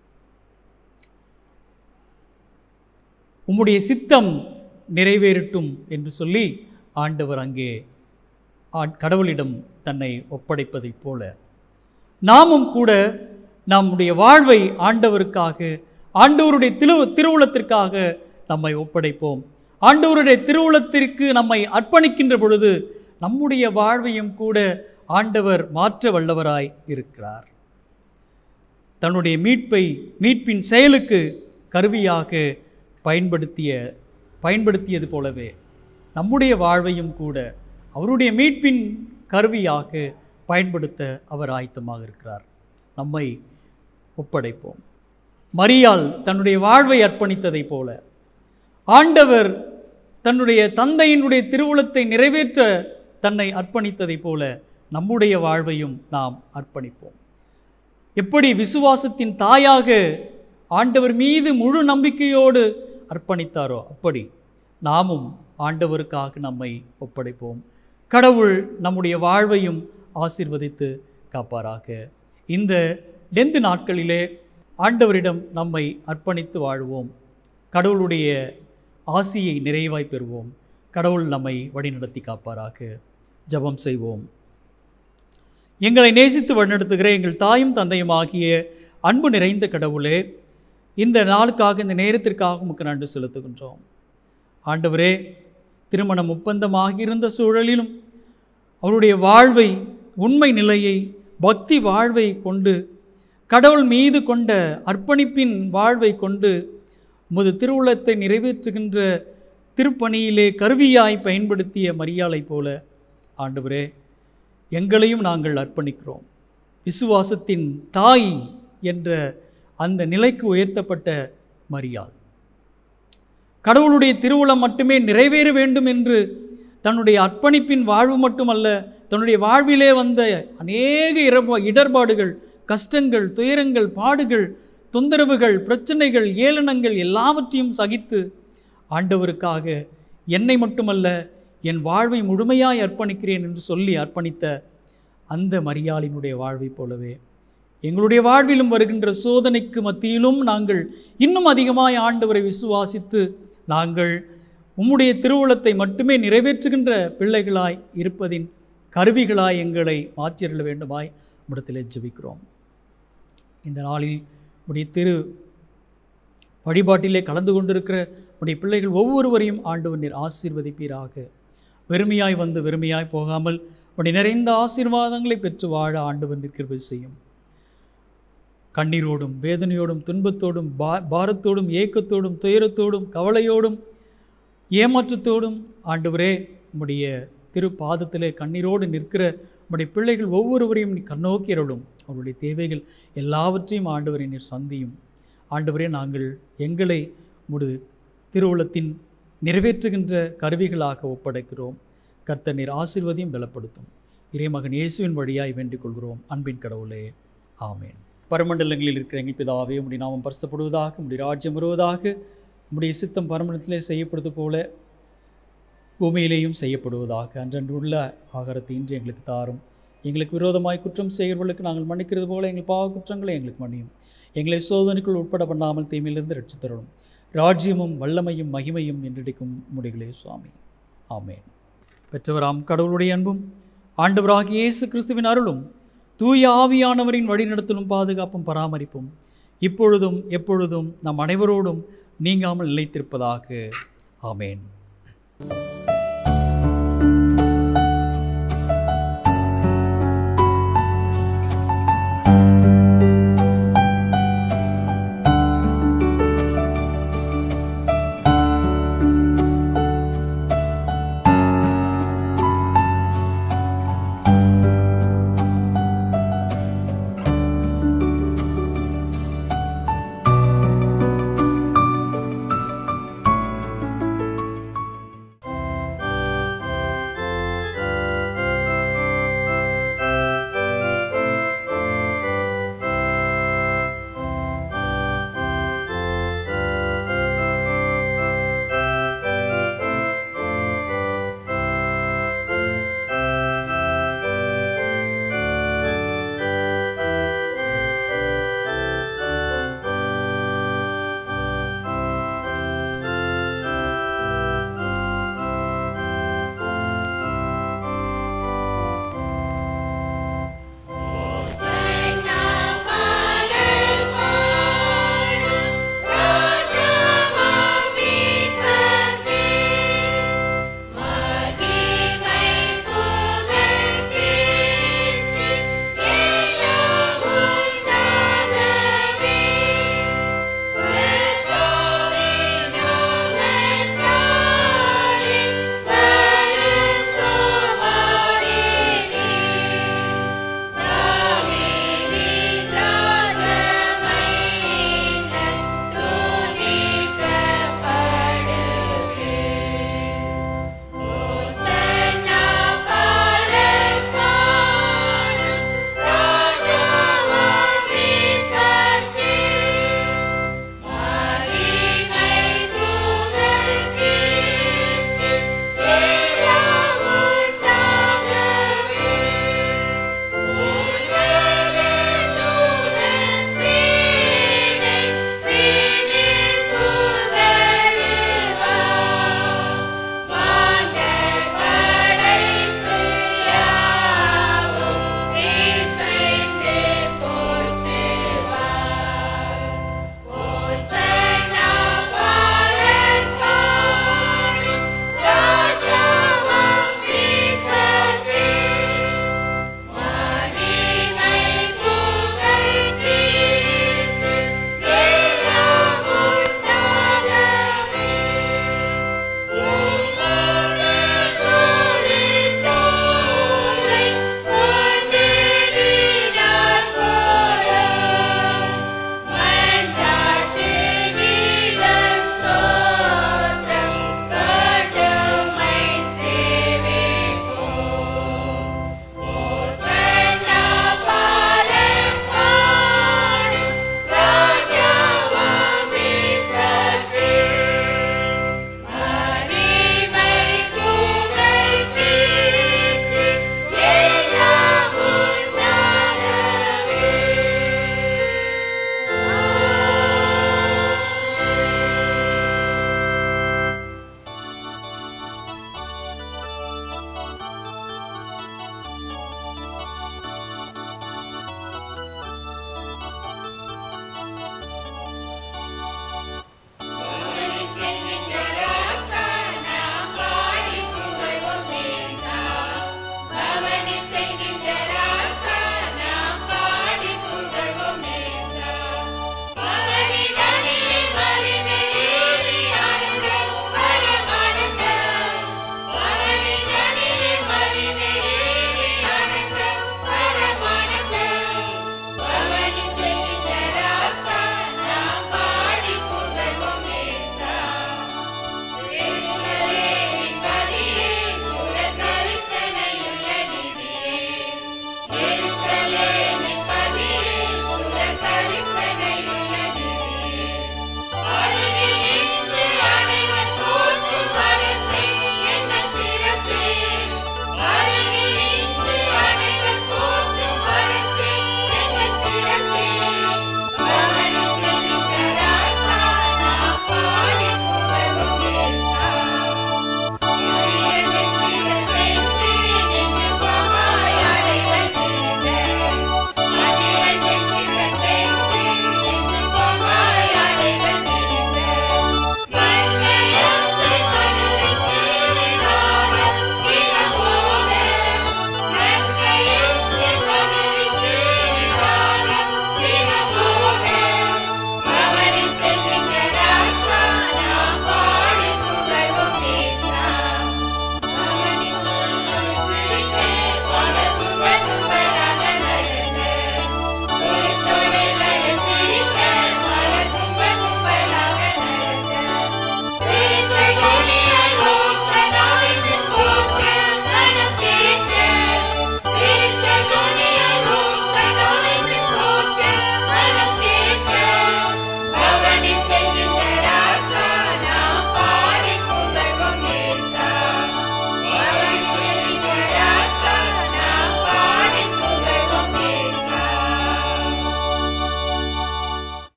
உம்முடைய சித்தம் நிறைவேறட்டும் என்று சொல்லி ஆண்டவர் அங்கே கடவுளிடம் தன்னை ஒப்படைப்பதைப் போல நாமும் கூட நம்முடைய வாழ்வை ஆண்டவருக்காக, ஆண்டவருடைய திரு திருவுளத்திற்காக நம்மை ஒப்படைப்போம். ஆண்டவருடைய திருவுளத்திற்கு நம்மை அர்ப்பணிக்கின்ற பொழுது நம்முடைய வாழ்வையும் கூட ஆண்டவர் மாற்ற வல்லவராய் இருக்கிறார். தன்னுடைய மீட்பை மீட்பின் செயலுக்கு கருவியாக பயன்படுத்திய பயன்படுத்தியது போலவே நம்முடைய வாழ்வையும் கூட அவருடைய மீட்பின் கருவியாக பயன்படுத்த அவர் ஆயத்தமாக இருக்கிறார். நம்மை ஒப்படைப்போம். மரியாள் தன்னுடைய வாழ்வை அர்ப்பணித்ததைப் போல ஆண்டவர் தன்னுடைய தந்தையினுடைய திருவுளத்தை நிறைவேற்ற தன்னை அர்ப்பணித்ததைப் போல நம்முடைய வாழ்வையும் நாம் அர்ப்பணிப்போம். எப்படி விசுவாசத்தின் தாயாக ஆண்டவர் மீது முழு நம்பிக்கையோடு அர்ப்பணித்தாரோ அப்படி நாமும் ஆண்டவருக்காக நம்மை ஒப்படைப்போம். கடவுள் நம்முடைய வாழ்வையும் ஆசீர்வதித்து காப்பாராக. இந்த லெந்து நாட்களிலே ஆண்டவரிடம் நம்மை அர்ப்பணித்து வாழ்வோம். கடவுளுடைய ஆசியை நிறைவாய் பெறுவோம். கடவுள் நம்மை வழிநடத்தி காப்பாராக. ஜெபம் செய்வோம். எங்களை நேசித்து வழிநடத்துகிற எங்கள் தாயும் தந்தையும் ஆகிய அன்பு நிறைந்த கடவுளே, இந்த நாளுக்காக, இந்த நேரத்திற்காக உமக்கு நன்றி செலுத்துகின்றோம். ஆண்டவரே, திருமணம் ஒப்பந்தமாகியிருந்த சூழலிலும் அவருடைய வாழ்வை, உண்மை நிலையை, பக்தி வாழ்வை கொண்டு, கடவுள் மீது கொண்ட அர்ப்பணிப்பின் வாழ்வை கொண்டு உமது திருவுளத்தை நிறைவேற்றுகின்ற திருப்பணியிலே கருவியாய் பயன்படுத்திய மரியாளை போல ஆண்டவரே, எங்களையும் நாங்கள் அர்ப்பணிக்கிறோம். விசுவாசத்தின் தாய் என்ற அந்த நிலைக்கு உயர்த்தப்பட்ட மரியாள் கடவுளுடைய திருவுளம் மட்டுமே நிறைவேற வேண்டும் என்று தன்னுடைய அர்ப்பணிப்பின் வாழ்வு மட்டுமல்ல, தன்னுடைய வாழ்விலே வந்த அநேக இடர்பாடுகள், கஷ்டங்கள், துயரங்கள், பாடுகள், தொந்தரவுகள், பிரச்சனைகள், ஏளனங்கள் எல்லாவற்றையும் சகித்து ஆண்டவருக்காக என்னை மட்டுமல்ல என் வாழ்வை முழுமையாய் அர்ப்பணிக்கிறேன் என்று சொல்லி அர்ப்பணித்த அந்த மரியாளினுடைய வாழ்வை போலவே எங்களுடைய வாழ்விலும் வருகின்ற சோதனைக்கு மத்தியிலும் நாங்கள் இன்னும் அதிகமாய் ஆண்டவரை விசுவாசித்து நாங்கள் உம்முடைய திருவுளத்தை மட்டுமே நிறைவேற்றுகின்ற பிள்ளைகளாய் இருப்பதின் கருவிகளாய் எங்களை மாற்றியருள வேண்டுமாய் உம்மிடத்திலே ஜெபிக்கிறோம். இந்த நாளில் உம்முடைய திரு வழிபாட்டிலே கலந்து கொண்டிருக்கிற உம்முடைய பிள்ளைகள் ஒவ்வொருவரையும் ஆண்டவர் நீர் ஆசீர்வதிப்பீராக. வெறுமையாய் வந்து வெறுமையாய் போகாமல் உம்முடைய நிறைந்த ஆசீர்வாதங்களை பெற்று வாழ ஆண்டவர் நீர் கிருபை செய்யும். கண்ணீரோடும் வேதனையோடும் துன்பத்தோடும் பா பாரத்தோடும் ஏக்கத்தோடும் துயரத்தோடும் கவலையோடும் ஏமாற்றத்தோடும் ஆண்டவரே உம்முடைய திரு பாதத்திலே கண்ணீரோடு நிற்கிற உம்முடைய பிள்ளைகள் ஒவ்வொருவரையும் நீ கண்ணோக்கி அருளும். அவருடைய தேவைகள் எல்லாவற்றையும் ஆண்டவரை நீர் சந்தியும். ஆண்டவரே, நாங்கள் எங்களை உமது திருவுளத்தின் நிறைவேற்றுகின்ற கருவிகளாக ஒப்படைக்கிறோம். கர்த்தர் நீர் ஆசீர்வதியும் பலப்படுத்தும். இறைமகன் இயேசுவின் வழியாய் வேண்டிக் கொள்கிறோம். அன்பின் கடவுளே, ஆமேன். பரமண்டலங்களில் இருக்கிற எங்கள் பிதாவே, உம்முடைய நாமம் பரிசுத்தப்படுவதாக, உம்முடைய ராஜ்யம் வருவதாக, நம்முடைய சித்தம் பரமணத்திலே செய்யப்படுவது போல பூமியிலேயும் செய்யப்படுவதாக. அன்றன்று உள்ள ஆகாரத்தை இன்று எங்களுக்கு தாரும். எங்களுக்கு விரோதமாய் குற்றம் செய்கிறவர்களுக்கு நாங்கள் மன்னிக்கிறது போல எங்கள் பாவ குற்றங்களை எங்களுக்கு மன்னியும். எங்களை சோதனைக்குள் உட்பட பண்ணாமல் தீமையிலிருந்து ரட்சித்தருளும். ராஜ்யமும் வல்லமையும் மகிமையும் என்றிடிக்கும் முடிகளே சுவாமி. ஆமேன். பெற்றவராம் கடவுளுடைய அன்பும் ஆண்டவராகிய இயேசு கிறிஸ்துவின் அருளும் தூய ஆவியானவரின் வழிநடத்தலும் பாதுகாப்பும் பராமரிப்பும் இப்பொழுதும் எப்பொழுதும் நம் அனைவரோடும் நீங்காமல் நிலைத்திருப்பதாக. ஆமேன்.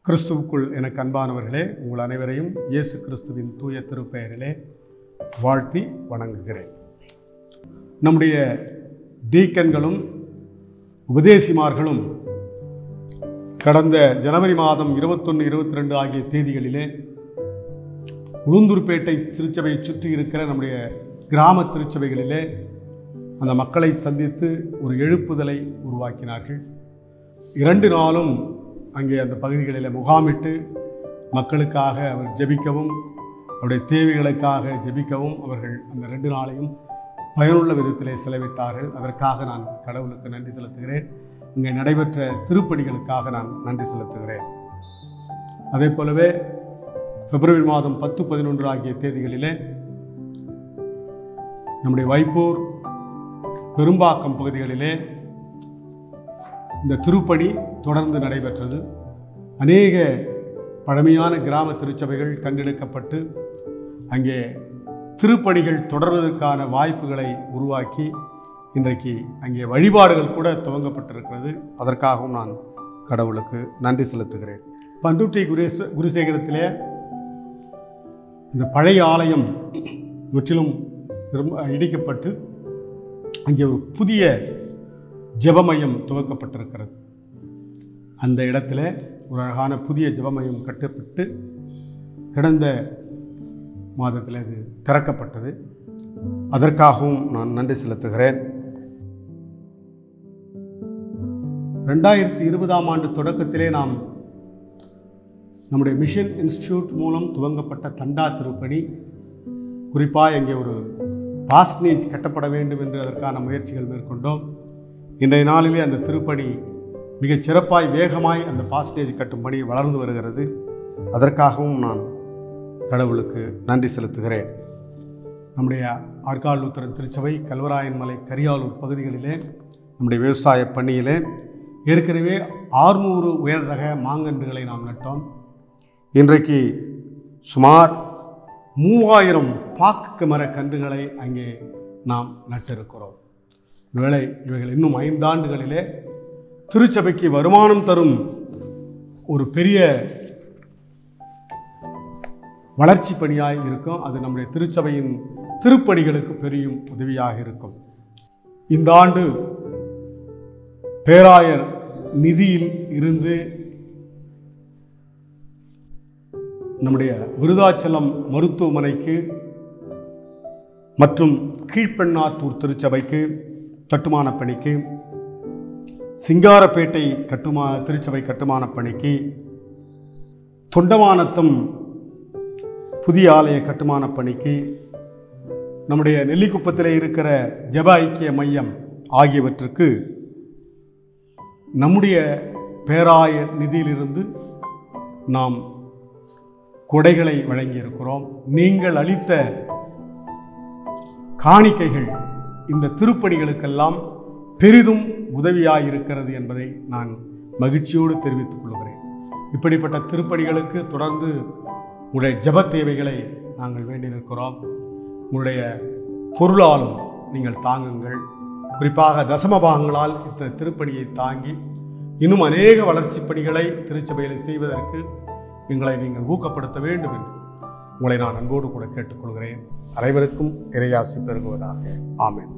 கிறிஸ்துவுக்குள் எனக்கு அன்பானவர்களே, உங்கள் அனைவரையும் இயேசு கிறிஸ்துவின் தூய திருப்பெயரிலே வாழ்த்தி வணங்குகிறேன். நம்முடைய டீக்கன்களும் உபதேசிமார்களும் கடந்த ஜனவரி மாதம் இருபத்தொன்று இருபத்தி ரெண்டு ஆகிய தேதிகளிலே உளுந்தூர்பேட்டை திருச்சபையை சுற்றி இருக்கிற நம்முடைய கிராம திருச்சபைகளிலே அந்த மக்களை சந்தித்து ஒரு எழுப்புதலை உருவாக்கினார்கள். இரண்டு நாளும் அங்கே அந்த பகுதிகளில் முகாமிட்டு மக்களுக்காக அவர் ஜெபிக்கவும் அவருடைய தேவைகளுக்காக ஜெபிக்கவும் அவர்கள் அந்த ரெண்டு நாளையும் பயனுள்ள விதத்திலே செலவிட்டார்கள். அதற்காக நான் கடவுளுக்கு நன்றி செலுத்துகிறேன். இங்கே நடைபெற்ற திருப்பணிகளுக்காக நான் நன்றி செலுத்துகிறேன். அதே போலவே பிப்ரவரி மாதம் பத்து பதினொன்று ஆகிய தேதிகளிலே நம்முடைய வைப்பூர் பெரும்பாக்கம் பகுதிகளிலே இந்த திருப்பணி தொடர்ந்து நடைபெற்றது. அநேக பழமையான கிராம திருச்சபைகள் கண்டெடுக்கப்பட்டு அங்கே திருப்பணிகள் தொடர்வதற்கான வாய்ப்புகளை உருவாக்கி இன்றைக்கு அங்கே வழிபாடுகள் கூட துவங்கப்பட்டிருக்கிறது. அதற்காகவும் நான் கடவுளுக்கு நன்றி செலுத்துகிறேன். பந்துட்டி குருசே குருசேகரத்திலே இந்த பழைய ஆலயம் முற்றிலும் இடிக்கப்பட்டு அங்கே ஒரு புதிய ஜெபமையம் துவக்கப்பட்டிருக்கிறது. அந்த இடத்துல ஒரு அழகான புதிய ஜெபமையம் கட்டப்பட்டு கடந்த மாதத்தில் அது திறக்கப்பட்டது. அதற்காகவும் நான் நன்றி செலுத்துகிறேன். ரெண்டாயிரத்தி இருபதாம் ஆண்டு தொடக்கத்திலே நாம் நம்முடைய மிஷன் இன்ஸ்டிடியூட் மூலம் துவங்கப்பட்ட தண்டா திருப்பணி, குறிப்பாக இங்கே ஒரு பாஸ்னேஜ் கட்டப்பட வேண்டும் என்று அதற்கான முயற்சிகள் மேற்கொண்டோம். இன்றைய நாளிலே அந்த திருப்பணி மிகச் சிறப்பாய் வேகமாய் அந்த பாஸ்டேஜ் கட்டும் பணி வளர்ந்து வருகிறது. அதற்காகவும் நான் கடவுளுக்கு நன்றி செலுத்துகிறேன். நம்முடைய ஆற்காடு லூத்தரன் திருச்சபை கல்வராயன் மலை கரியாலூர் பகுதிகளிலே நம்முடைய விவசாய பணியிலே ஏற்கனவே ஆறுநூறு உயர் ரக மாங்கன்றுகளை நாம் நட்டோம். இன்றைக்கு சுமார் மூவாயிரம் பாக்கு மர கன்றுகளை அங்கே நாம் நட்டிருக்கிறோம். ஒருவேளை இவைகள் இன்னும் ஐந்தாண்டுகளிலே திருச்சபைக்கு வருமானம் தரும் ஒரு பெரிய வளர்ச்சி பணியாய் இருக்கும். அது நம்முடைய திருச்சபையின் திருப்பணிகளுக்கு பெரியும் உதவியாக இருக்கும். இந்த ஆண்டு பேராயர் நிதியில் இருந்து நம்முடைய விருதாச்சலம் மருத்துவமனைக்கு மற்றும் கீழ்பெண்ணாத்தூர் திருச்சபைக்கு கட்டுமான பணிக்கு, சிங்காரப்பேட்டை கட்டுமா திருச்சபை கட்டுமான பணிக்கு, தொண்டமானத்தம் புதிய ஆலய கட்டுமான பணிக்கு, நம்முடைய நெல்லிக்குப்பத்தில் இருக்கிற ஜெப ஐக்கிய மையம் ஆகியவற்றுக்கு நம்முடைய பேராயர் நிதியிலிருந்து நாம் கொடைகளை வழங்கியிருக்கிறோம். நீங்கள் அளித்த காணிக்கைகள் இந்த திருப்பணிகளுக்கெல்லாம் பெரிதும் உதவியாயிருக்கிறது என்பதை நான் மகிழ்ச்சியோடு தெரிவித்துக் கொள்கிறேன். இப்படிப்பட்ட திருப்பணிகளுக்கு தொடர்ந்து உங்களுடைய ஜெப தேவைகளை நாங்கள் வேண்டி நிற்கிறோம். உங்களுடைய பொருளாலும் நீங்கள் தாங்குங்கள். குறிப்பாக தசம பாகங்களால் இந்த திருப்பணியை தாங்கி இன்னும் அநேக வளர்ச்சி பணிகளை திருச்சபையில் செய்வதற்கு எங்களை நீங்கள் ஊக்கப்படுத்த வேண்டும் என்று உங்களை நான் அன்போடு கூட கேட்டுக்கொள்கிறேன். அனைவருக்கும் இறையாசி பெருகுவதாக. ஆமென்.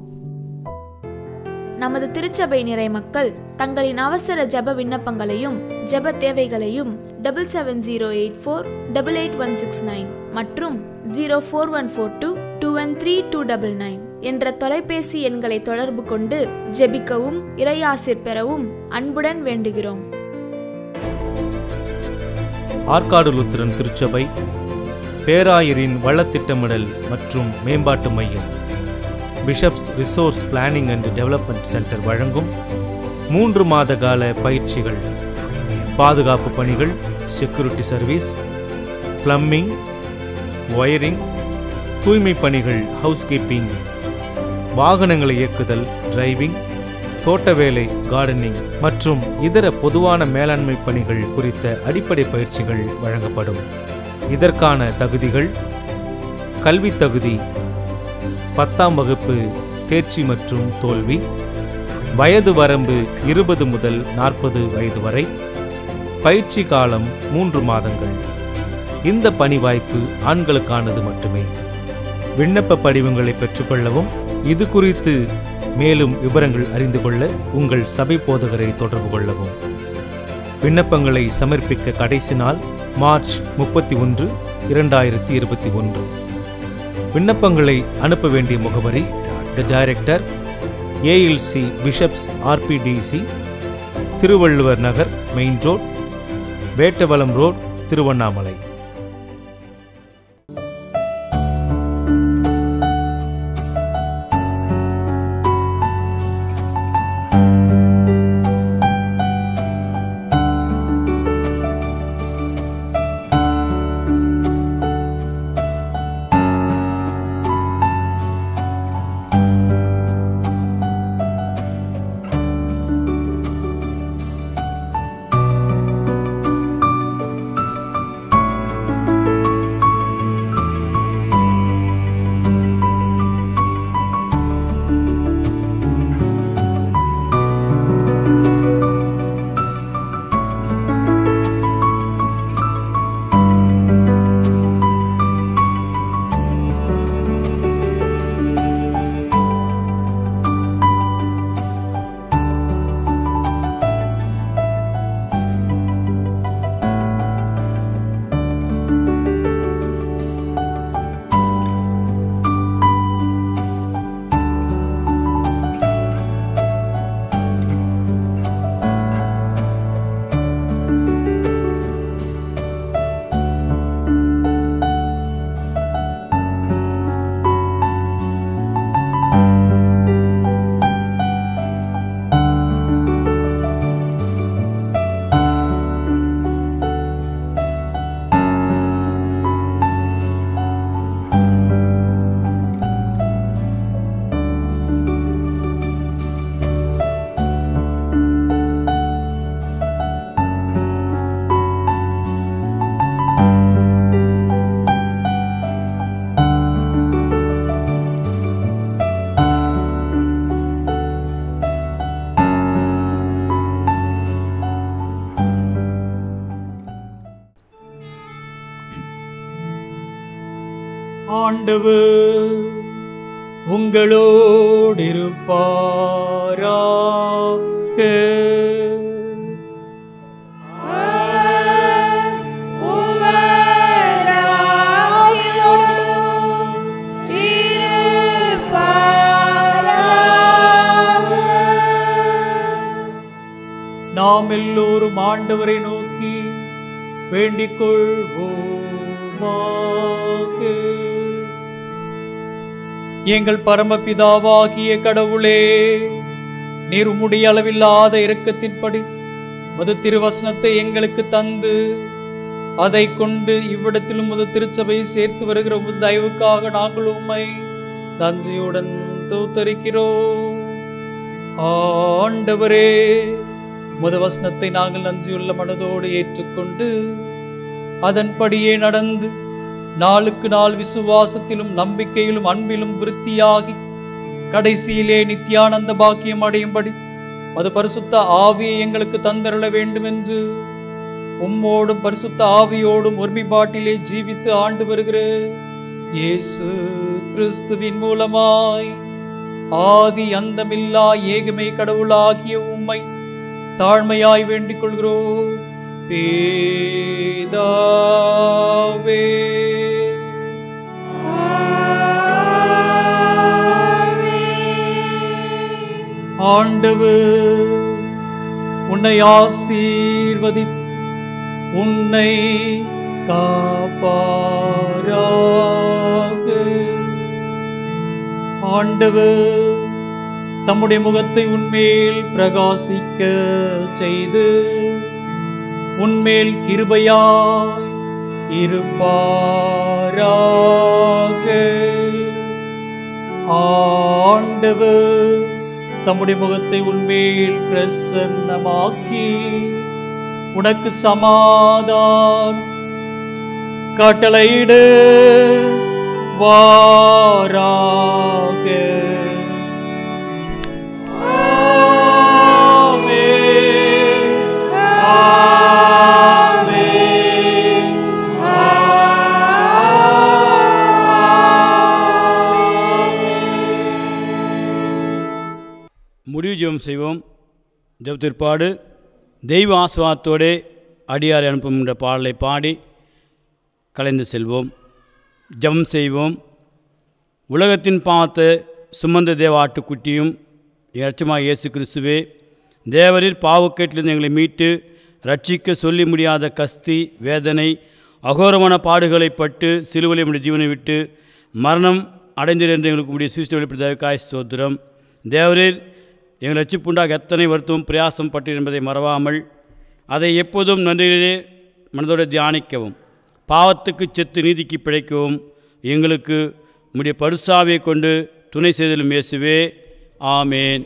நமது திருச்சபை நிறை மக்கள் தங்களின் அவசர ஜெப விண்ணப்பங்களையும் ஜெப தேவைகளையும் double seven zero eight four double eight one six nine மற்றும் zero four one four two two one three two double nine என்ற தொலைபேசி எண்களை தொடர்பு கொண்டு ஜெபிக்கவும் இறையாசிர் பெறவும் அன்புடன் வேண்டுகிறோம். ஆற்காடு லூத்தரன் திருச்சபை பேராயரின் வளத்திட்டமிடல் மற்றும் மேம்பாட்டு மையம், Bishop's resource planning and development centre வழங்கும் மூன்று மாத கால பயிற்சிகள், பாதுகாப்பு பணிகள், செக்யூரிட்டி சர்வீஸ், பிளம்பிங், ஒயரிங், தூய்மை பணிகள், ஹவுஸ்கீப்பிங், வாகனங்களை இயக்குதல், டிரைவிங், தோட்ட வேலை, கார்டனிங் மற்றும் இதர பொதுவான மேலாண்மை பணிகள் குறித்த அடிப்படை பயிற்சிகள் வழங்கப்படும். இதற்கான தகுதிகள்: கல்வி தகுதி பத்தாம் வகுப்பு தேர்ச்சி மற்றும் தோல்வி, வயது வரம்பு இருபது முதல் நாற்பது வயது வரை, பயிற்சி காலம் மூன்று மாதங்கள். இந்த பணி வாய்ப்பு ஆண்களுக்கானது மட்டுமே. விண்ணப்ப படிவங்களை பெற்றுக்கொள்ளவும் இது குறித்து மேலும் விவரங்கள் அறிந்து கொள்ள உங்கள் சபை போதகரை தொடர்பு கொள்ளவும். விண்ணப்பங்களை சமர்ப்பிக்க கடைசி நாள் மார்ச் முப்பத்தி ஒன்று இரண்டாயிரத்தி இருபத்தி ஒன்று. விண்ணப்பங்களை அனுப்ப வேண்டிய முகவரி: the director, ALC Bishop's RPDC, Thiruvalluvar Nagar, main road, Vettavalam road, Tiruvannamalai. ஆண்டவர் உங்களோடு இருப்பாராக. நாம் எல்லோரும் ஆண்டவரை நோக்கி வேண்டிக் கொள்வோமாக. எங்கள் பரமபிதாவாகிய கடவுளே, நீர் உம்முடைய அளவில்லாத இரக்கத்தின்படி மது திருவசனத்தை எங்களுக்கு தந்து அதை கொண்டு இவ்விடத்திலும் மது திருச்சபையை சேர்த்து வருகிற உமது தயவுக்காக நாங்கள் உம்மை நன்றியுடன் தோத்தரிக்கிறோம். ஆண்டவரே, உமது வசனத்தை நாங்கள் நன்றியுள்ள மனதோடு ஏற்றுக்கொண்டு அதன்படியே நடந்து நாளுக்கு நாள் விசுவாசத்திலும் நம்பிக்கையிலும் அன்பிலும் விருத்தியாகி கடைசியிலே நித்தியானந்த பாக்கியம் அடையும்படி அது பரிசுத்த ஆவியை எங்களுக்கு தந்தருள வேண்டும் என்று உம்மோடும் பரிசுத்த ஆவியோடும் ஒருமைப்பாட்டிலே ஜீவித்து ஆண்டு வருகிற இயேசு கிறிஸ்துவின் மூலமாய் ஆதி அந்தமில்லா ஏகமே கடவுளாகிய உம்மை தாழ்மையாய் வேண்டிக் கொள்கிறோம். பிதாவே, ஆண்டவர் உன்னை ஆசீர்வதித்து உன்னை காப்பாராக. ஆண்டவர் தம்முடைய முகத்தை உன்மேல் பிரகாசிக்க செய்து உன்மேல் கிருபையாய் இருப்பாராக. ஆண்டவர் தம்முடைய முகத்தை உன்மேல் பிரசன்னமாக்கி உனக்கு சமாதானம் கட்டளையிடு வாராக. ஆமென். முடிவு ஜெபம் செய்வோம். ஜெபத்திற்பாடு தெய்வ ஆசீர்வாதத்தோடே அடியாரை அனுப்பும் என்ற பாடலை பாடி கலைந்து செல்வோம். ஜெபம் செய்வோம். உலகத்தின் பாவத்தை சுமந்த தேவ ஆட்டுக்குட்டியும் இரட்சகமாக இயேசு கிறிஸ்துவே, தேவரீர் பாவக்கேட்டிலிருந்து எங்களை மீட்டு ரட்சிக்க சொல்லி முடியாத கஸ்தி வேதனை அகோரமான பாடுகளை பட்டு சிலுவையில் உடைய ஜீவனை விட்டு மரணம் அடைந்தீர் என்று எங்களுக்கு உடைய சிருஷ்டி வெளிப்படுத்ததற்காய் ஸ்தோத்திரம். தேவரீர் எங்கள் ரட்சிப்புண்டாக எத்தனை வருத்தமும் பிரயாசம் பட்டு என்பதை மறவாமல் அதை எப்போதும் நன்றியிலே மனதோடு தியானிக்கவும், பாவத்துக்கு செத்து நீதிக்கு பிழைக்கவும் எங்களுக்கு உம்முடைய பரிசாவியை கொண்டு துணை செய்தலும் இயேசுவே. ஆமேன்.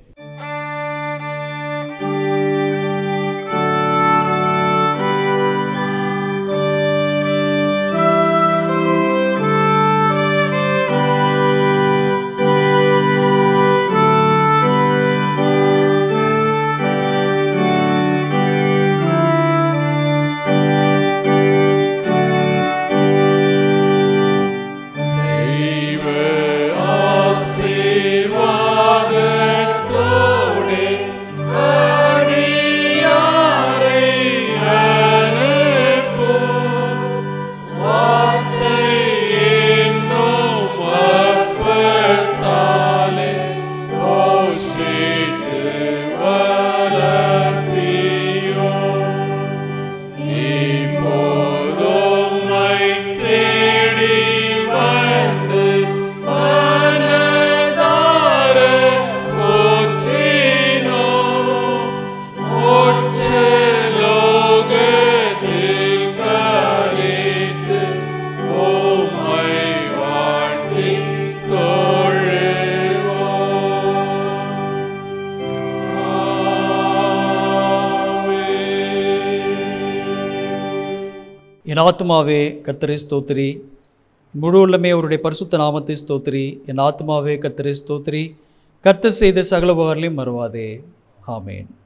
என் ஆத்மாவே கர்த்தரை ஸ்தோத்திரி, முழு உள்ளமே அவருடைய பரிசுத்த நாமத்தை ஸ்தோத்திரி. என் ஆத்மாவே கர்த்தரை ஸ்தோத்திரி, கர்த்தர் செய்த சகல உபகாரங்களையும் மறவாதே. ஆமேன்.